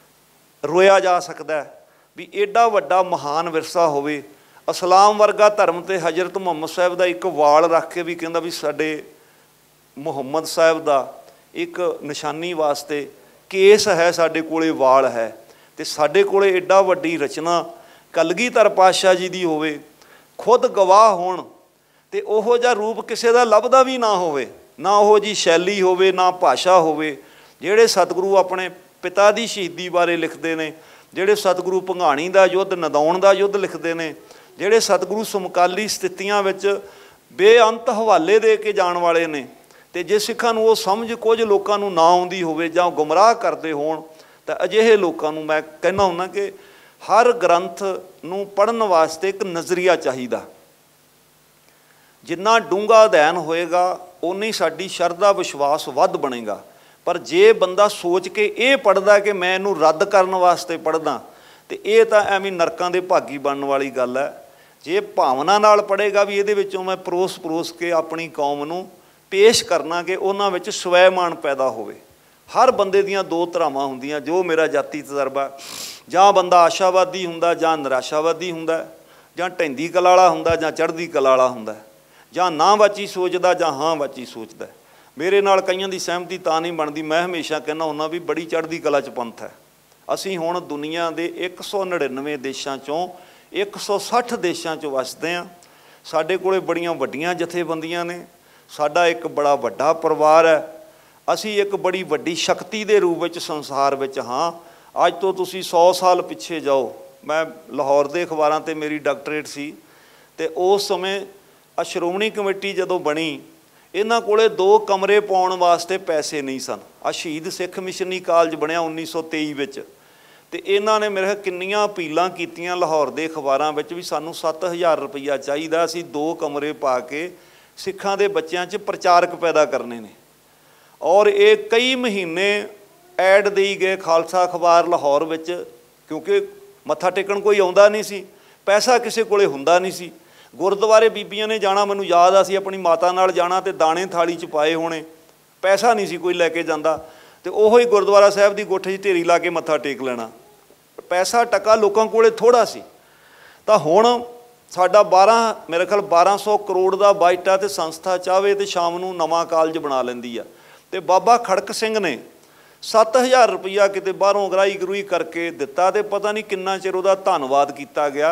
रोया जा सकता है भी एडा वड्डा महान विरसा होवे। इस्लाम वर्गा धर्म ते हजरत मुहम्मद साहब का एक वाल रख के भी कहंदा भी साडे मुहम्मद साहब का एक निशानी वास्ते केस है, साडे कोले वाल है, तो साडे कोले एडा वड्डी रचना कलगीधर पातशाह जी दी होवे, खुद गवाह होण, ते ओहो जिहा रूप किसी का लभदा भी ना होवे, ना ओहो जी शैली होवे, ना भाषा होवे। जिहड़े सतगुरु अपने पिता की शहीदी बारे लिखते हैं, जिहड़े सतगुरु भंगाणी का युद्ध, नदाउण का युद्ध लिखते हैं, जिहड़े सतगुरु समकाली स्थितियां विच बेअंत हवाले दे के जाण वाले ने, तो जे सिखां नूं वो समझ कुछ लोगों नूं ना आउंदी होवे जां गुमराह करते होण, तो अजिहे लोगों नूं मैं कहना हुंदा कि हर ग्रंथ नूं पढ़न वास्ते एक नज़रिया चाहिदा। जिन्ना डूंगा अध्ययन होएगा उन्नी साडी शरधा विश्वास वध बनेगा। पर जे बंदा सोच के ये पढ़दा कि मैं इनू रद्द करने वास्ते पढ़दा, तो ये तो एवं नरकां दे भागी बनने वाली गल है। जे भावना नाल पढ़ेगा भी ये विचों मैं परोस के अपनी कौम नूं पेश करना कि उन्हां विच स्वैमान पैदा होवे। हर बंदे दियां 2 धरावां हुंदियां, जो मेरा जाती तजर्बा, जां बंदा आशावादी हुंदा जां निराशावादी हुंदा, जां ढैंदी कला वाला हुंदा जां चढ़दी कला वाला हुंदा, जां ना वाची सोचदा जां हाँ वाची सोचदा। मेरे नाल कईयां दी सहमति तां नहीं बनदी, मैं हमेशा कहना हुंदा भी बड़ी चढ़दी कला च पंथ है। असीं हुण दुनिया दे 199 देशां चों 160 देशां च वसदे हां। साडे कोले बड़ियां वड्डियां जथेबंदियां ने, साडा एक बड़ा वड्डा परिवार है, असी एक बड़ी वड्डी शक्ति के रूप में संसार में हाँ। अज तो तुसी 100 साल पिछे जाओ, मैं लाहौर के अखबारों ते मेरी डॉक्टरेट सी, तो उस समय श्रोमणी कमेटी जदों बनी, इन्हां कोले 2 कमरे पाउण वास्ते पैसे नहीं सन। शहीद सिख मिशनरी कॉलेज बनया 1923 विच, ते इन्हां ने मेरे किन्नियां अपीलां कीतियां लाहौर के अखबारों में भी सानूं 7000 रुपया चाहिए, असीं 2 कमरे पा के सिखां दे बच्चों च प्रचारक पैदा करने ने। और ये कई महीने ऐड दई गए खालसा अखबार लाहौर विच, क्योंकि मत्था टेकण कोई आउंदा नहीं सी, पैसा किसी कोले हुंदा नहीं सी। गुरुद्वारे बीबियां ने जाना, मैनूं याद आ, असीं अपनी माता नाल जाना तो दाणे थाली च पाए होने, पैसा नहीं सी कोई लैके जांदा, तो ओहो ही गुरुद्वारा साहब की गोठे 'च ढेरी ला के मत्था टेक लेना। पैसा टका लोगों कोले थोड़ा सी। तो हुण साडा 12 मेरे ख्याल 1200 करोड़ का बजट है, तो संस्था चाहे तो शाम नूं नवां कॉलेज बना लैंदी आ। तो बाबा खड़क सिंह ने 7000 रुपया किते बाहरों गराही गरूही करके दिता, तो पता नहीं किन्ना चिर उहदा धन्नवाद किया गया।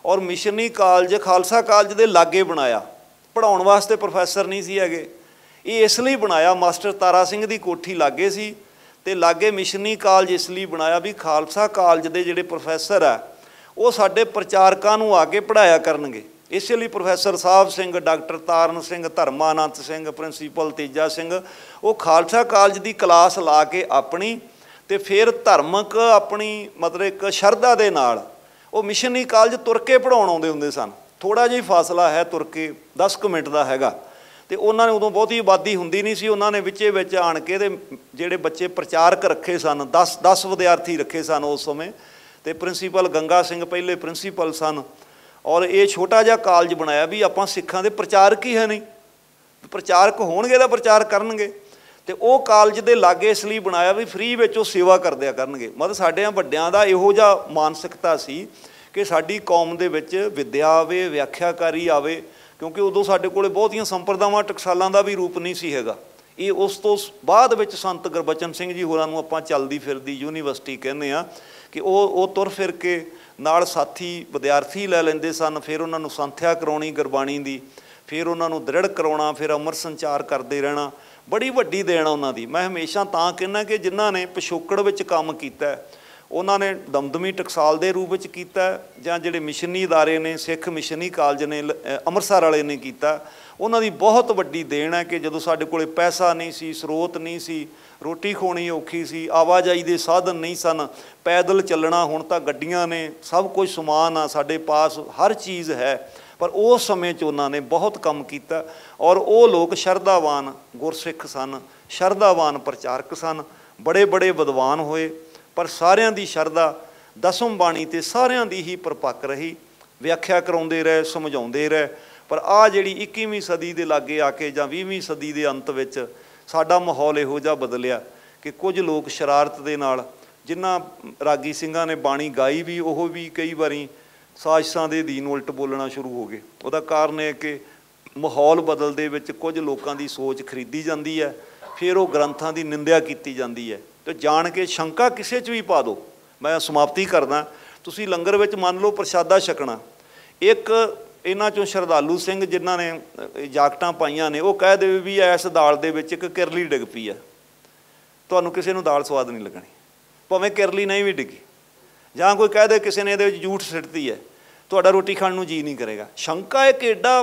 और मिशनरी कालज खालसा कालज के लागे बनाया। पढ़ाउण वास्ते प्रोफैसर नहीं सी हैगे, ये इसलिए बनाया मास्टर तारा सिंह की कोठी लागे सी ते लागे मिशनरी कालज इसलिए बनाया भी खालसा कालज के जिहड़े प्रोफैसर है वो साडे प्रचारकां नूं आके पढ़ाया करनगे। इसलिए प्रोफैसर साहब सिंह, डॉक्टर तारन सिंह, धर्मानंद सिंह, प्रिंसीपल तेजा सिंह वो खालसा कालज की क्लास ला के अपनी ते फिर धर्मक अपनी मतलब एक शरधा दे नाल वो मिशनरी कालज तुर के पढ़ाउण आउंदे हुंदे सन। थोड़ा जिहा फासला है तुर के 10 कुछ मिनट का हैगा ते उन्होंने उदों बहुती आबादी हुंदी नहीं सी, उन्होंने विचे विच आण के ते जिहड़े बच्चे प्रचारक रखे सन 10 विद्यार्थी रखे सन उस समय ते प्रिंसीपल गंगा सिंह पहले प्रिंसीपल सन। और ये छोटा जिहा कालज बनाया भी आपां सिखां दे प्रचारक ही है नहीं, प्रचारक होणगे तां प्रचार करनगे ते वो कालज दे लागे इसलिए बनाया भी फ्री विच वो सेवा करदिया करनगे। मतलब साडिਆਂ ਵੱਡਿਆਂ ਦਾ ਇਹੋ ਜਿਹਾ मानसिकता सी कि साडी कौम दे विच विद्या आवे, व्याख्याकारी आवे, क्योंकि उदों साडे कोले बहुतियां संप्रदावां टकसालां दा भी रूप नहीं सी हैगा। ये उस तो बाद विच संत गुरबचन सिंह जी होरां नूं आपां चलदी फिरदी यूनीवर्सिटी कहने आ कि वो तुर फिर के नाल साथी विद्यार्थी लै लैंदे सन, फिर उन्हां नूं संथਿਆ कराउणी गुरबाणी दी, फिर उन्हां नूं दृढ़ कराउणा, फिर अमर संचार करते रहना। बड़ी वड्डी देन उन्हां दी। मैं हमेशा तां कहना कि जिन्हां ने पिछोकड़ विच काम कीता उन्होंने दमदमी टकसाल के रूप में किया जां जिहड़े मिशनरी इदारे ने सिख मिशनरी कालज ने अमृतसर वाले ने किया, उन्होंने बहुत वड्डी देन है कि जदों साडे कोले पैसा नहीं सी, स्रोत नहीं सी, रोटी खोनी औखी सी, आवाजाई के साधन नहीं सन, पैदल चलना, हुण तां गड्डियां ने, सब कुछ समान आ साडे पास, हर चीज़ है। पर उस समय च उन्होंने बहुत कम किया और वो लोग शरधावान गुरसिख सन, शरधावान प्रचारक सन, बड़े बड़े विद्वान होए। पर सारिਆਂ ਦੀ शरधा दसम बाणी ते सारिਆਂ ਦੀ ही परपक रही, व्याख्या कराउंदे रहे, समझाउंदे रहे। पर आ जिहड़ी 21वीं सदी दे लागे आके जां 20वीं सदी दे अंत विच साडा माहौल इहो जिहा बदलिया कि कुछ लोग शरारत दे नाल जिन्हां रागी ਸਿੰਘਾਂ ने बाणी गाई भी ਉਹ भी कई वारी साजिशां दे अधीन उल्ट बोलना शुरू हो गए। ਉਹਦਾ ਕਾਰਨ है कि माहौल बदलदे विच कुछ लोकां दी सोच खरीदी जाती है, फिर वो ग्रंथां दी निंदिया की जाती है। तो जान के शंका किसी च भी पा दो। मैं समाप्ति करदा, तुसी लंगर विच मान लो प्रसादा छकना, एक इन्हां चों श्रद्धालु सिंह जिन्हां ने जाकटां पाईआं ने वो कह दे भी इस दाल दे विच एक किरली डिग पई है, तुहानूं किसी नूं दाल स्वाद नहीं लगनी, भावें किरली नहीं भी डिगी। जां कोई कह दे किसी ने इहदे विच जूठ सिੱਟਤੀ है, तुहाडा रोटी खाण नूं जी नहीं करेगा। शंका एक एडा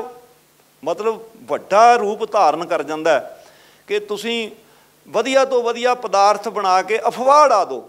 मतलब वड्डा रूप धारण कर जांदा कि तुसीं वधिया तो वधिया पदार्थ बना के अफवाह उड़ा दो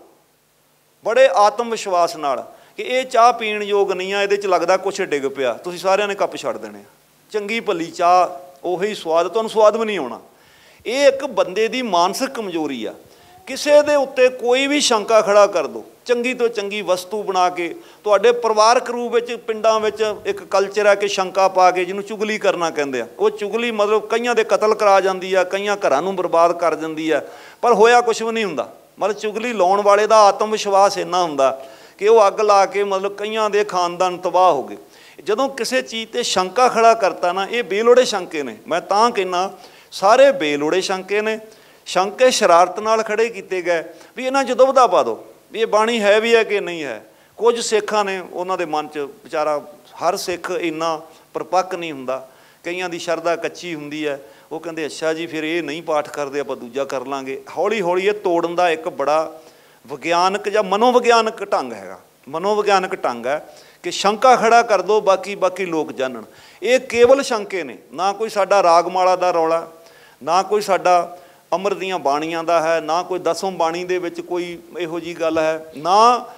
बड़े आत्म विश्वास नाल कि ये चाह पीण योग नहीं है, ये लगता कुछ डिग पिया, तुसीं सारिਆਂ ने कप छड्ड देने। चंगी भली चाह उही स्वाद, तुहानूं स्वाद भी नहीं आउणा। ये एक बंदे की मानसिक कमजोरी आ। किसी दे उत्ते कोई भी शंका खड़ा कर दो, चंगी तो चंगी वस्तु बना के तुहाडे परिवारक रूप में पिंडां विच एक कल्चर है कि शंका पा के जिन्होंने चुगली करना कहते हैं, वो चुगली मतलब कईयां दे कतल करा जाती है, कईयां घरां नूं बर्बाद कर जाती है, पर होया कुछ भी नहीं हुंदा। मतलब चुगली लाउण वाले दा आत्म विश्वास इन्ना हुंदा कि वो अग ला के मतलब कईयां दे खानदान तबाह हो गए। जदों किसी चीज़ ते शंका खड़ा करता ना, ये बेलोड़े शंके ने। मैं तां कहना सारे बेलोड़े शंके ने, शंके शरारत नाल खड़े किए गए भी इन्हां च दुविधा पा दो भी ये बाणी है भी है कि नहीं है। कुछ सिखां ने उन्हां दे मन च बेचारा हर सिख इन्ना परपक्क नहीं हुंदा, कईयां दी शरधा कच्ची हुंदी है, वो कहंदे अच्छा जी फिर ये नहीं पाठ करते आपां दूजा कर लांगे। हौली हौली ये तोड़न दा एक बड़ा विग्यानक जां मनोविग्यानक ढंग हैगा, मनोविग्यानक ढंग है कि शंका खड़ा कर दो बाकी बाकी लोग जानन। ये केवल शंके ने, ना कोई साडा रागमाला दा रौला, ना कोई साडा अमर दियां बाणियां दा है, ना कोई दसम बाणी दे विच कोई इहो जी गल है, ना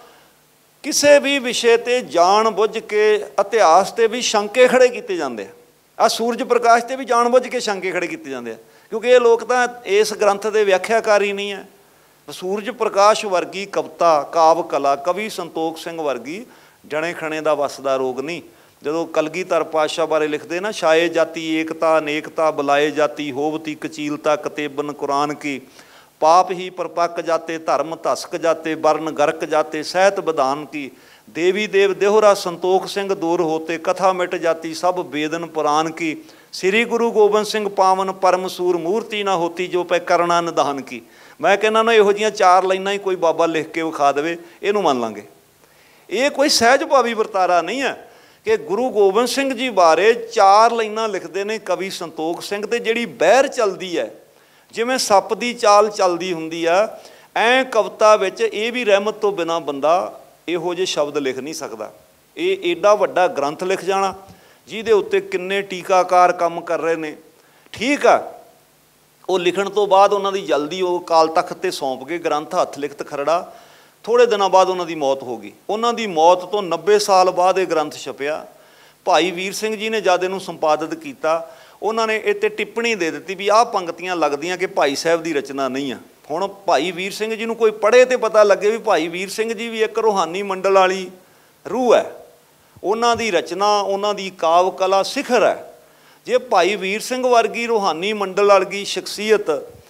किसी भी विषय ते जान बुझ के इतिहास ते भी शंके खड़े किए जाते हैं। आ सूरज प्रकाश ते भी जान बुझ के शंके खड़े किए जाते हैं, क्योंकि ये लोग तां इस ग्रंथ के व्याख्याकारी नहीं है। सूरज प्रकाश वर्गी कविता काव कला कवि संतोख सिंह वर्गी जने खने का वसदा रोग नहीं। जो कलगीधर पातशाह बारे लिखते ना, छाए जाति एकता अनेकता बुलाए जाति होवती कचीलता कतेबन कुरान की, पाप ही परपक जाते धर्म धसक जाते वर्ण गर्क जाते सहत विधान की, देवी देव देहरा संतोख सिंह दूर होते कथा मिट जाती सब वेदन पुराण की, श्री गुरु गोबिंद सिंह पावन परम सूर मूर्ति ना होती जो पै करना निधान की। मैं कहना ना इहो जिहियां चार लाइनां ही कोई बाबा लिख के विखा देवे इहनूं मान लांगे। ये कोई सहज भावी वरतारा नहीं है कि गुरु गोबिंद सिंह जी बारे 4 लाइनां लिखते हैं कवि संतोख सिंह, ते जिहड़ी बहर चलदी है जिवें सप दी चाल चलदी हुंदी आ, ऐ कविता विच ये भी रहमत तो बिना बंदा इहो जे शब्द लिख नहीं सकदा। ये एडा वड्डा ग्रंथ लिख जाना जिहदे उत्ते किन्ने टीकाकार काम कर रहे ने। ठीक आ, वो लिखण तो बाद उन्हां दी जल्दी वो काल तख्त ते सौंप के ग्रंथ हथ लिखत खरड़ा, थोड़े दिनों बाद उन्हां दी मौत हो गई। उन्हां दी मौत तो 90 साल बाद ये ग्रंथ छपिया। भाई वीर सिंह जी ने जद इहनूं संपादित किया, उन्होंने इत्ते टिप्पणी दे दी भी आह पंक्तियां लगदियां कि भाई साहब की रचना नहीं आ। हुण भाई वीर सिंह जी नूं कोई पढ़े तो पता लगे भी भाई वीर सिंह जी भी एक रूहानी मंडल वाली रूह है, उन्हां दी रचना उन्हां दी काव कला सिखर है। जे भाई वीर सिंह वर्गी रूहानी मंडल वर्गी शख्सीयत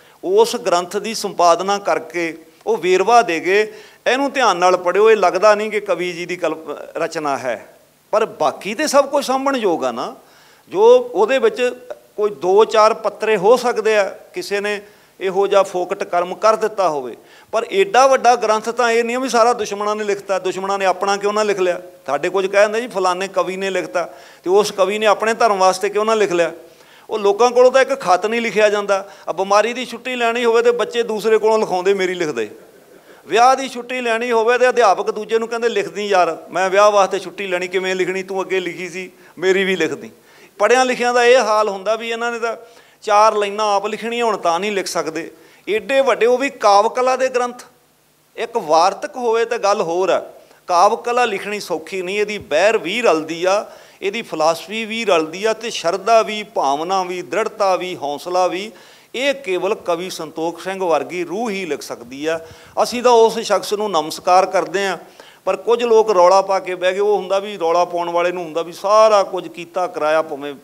उस ग्रंथ की संपादना करके वो वेरवा दे गए, इहनूं ध्यान नाल पढ़िओ, ये लगदा नहीं कि कवि जी की रचना है, पर बाकी तो सब कुछ सामभण योग आ ना। जो उहदे विच कोई 2-4 पत्रे हो सकते हैं किसी ने इहो जिहा फोकट कर्म कर दिता होवे, पर एडा वड्डा ग्रंथ तो ये नहीं भी सारा दुश्मनां ने लिखता। दुश्मनां ने अपना क्यों ना लिख लिया? साडे कुछ कह दिंदे जी फलाने कवि ने लिखता, तो उस कवि ने अपने धर्म वास्ते क्यों ना लिख लिया? वो लोगों कोलों तां एक खत नहीं लिखिया जांदा। बीमारी की छुट्टी लैनी होवे ते बच्चे दूसरे कोलों लिखाउंदे मेरी लिखदे, विआह की छुट्टी लैनी होवे ते अध्यापक दूजे नूं कहंदे लिख दी यार, मैं विआह वास्ते छुट्टी लैनी, किवें लिखनी, तूं अगे लिखी सी मेरी भी लिख दी। पढ़िया लिखिया का यह हाल हुंदा भी इन्हां ने तां 4 लाइनां आप लिखणियां हुण तां नहीं लिख सकदे। एडे वड्डे वो भी काव कला दे ग्रंथ, एक वार्तक होवे तो गल होर है। काव कला लिखनी सौखी नहीं, इहदी बहर भी रलदी आ, इहदी फिलासफी भी रलदी आ, ते शरधा भी, भावना भी, दृढ़ता भी, हौसला भी। ये केवल कवि संतोख सिंह वर्गी रूह ही लिख सकती है। असीं तां उस शख्स नूं नमस्कार करते हैं, पर कुछ लोग रौला पा के बह गए। वो हुंदा भी रौला पाउण वाले नूं हुंदा भी सारा कुछ कीता कराया, भावें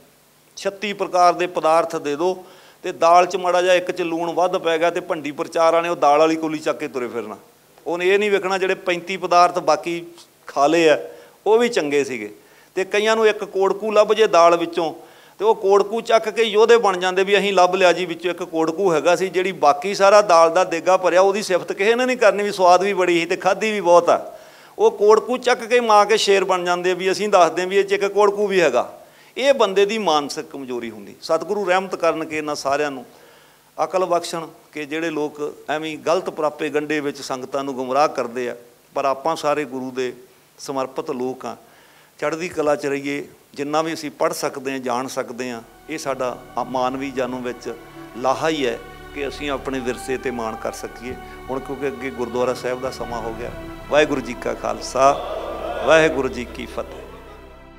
36 प्रकार के पदार्थ दे दो, तो दाल च माड़ा जिहा एक च लूण वध पै गया तो भंडी प्रचार वाले दाल वाली कोली चक के तुरे फिरना। उन्हें ये नहीं वेखना जिहड़े 35 पदार्थ बाकी खा लए आ वो भी चंगे सीगे। ते कईयां नूं एक कोड़कू लभ जे दाल विचों, तो वो कोड़कू चक के योधे बन जाते भी असीं लभ लिया जी, विचों एक कोड़कू हैगा सी, जिहड़ी बाकी सारा दाल दा देगा भरिया उहदी सिफत किसी ने नहीं करनी भी स्वाद भी बड़ी ही ते खाधी भी बहुत आ। वो कोड़कू चक के माँ के शेर बन जाते भी असीं दसदे भी इह 'च एक कोड़कू भी हैगा। ये बंदे की मानसिक कमजोरी होंदी। सतगुरु रहमत करन के इन्हां सारिआं नूं अकल बख्शण कि जिहड़े लोग एवें गलत प्रापे गंढे विच संगतां नूं गुमराह करदे आ, पर आपां सारे गुरु दे समर्पित लोक आ। चढ़दी कला च रहीए, जिन्ना भी असीं पढ़ सकते हैं जान सकते हैं, ये साडा मानवी जन्म विच लाहा ही है कि असीं अपने विरसे ते मान कर सकीए। हुण क्योंकि अगे गुरुद्वारा साहिब दा समा हो गया। वाहिगुरू जी का खालसा, वाहिगुरू जी की फतेह।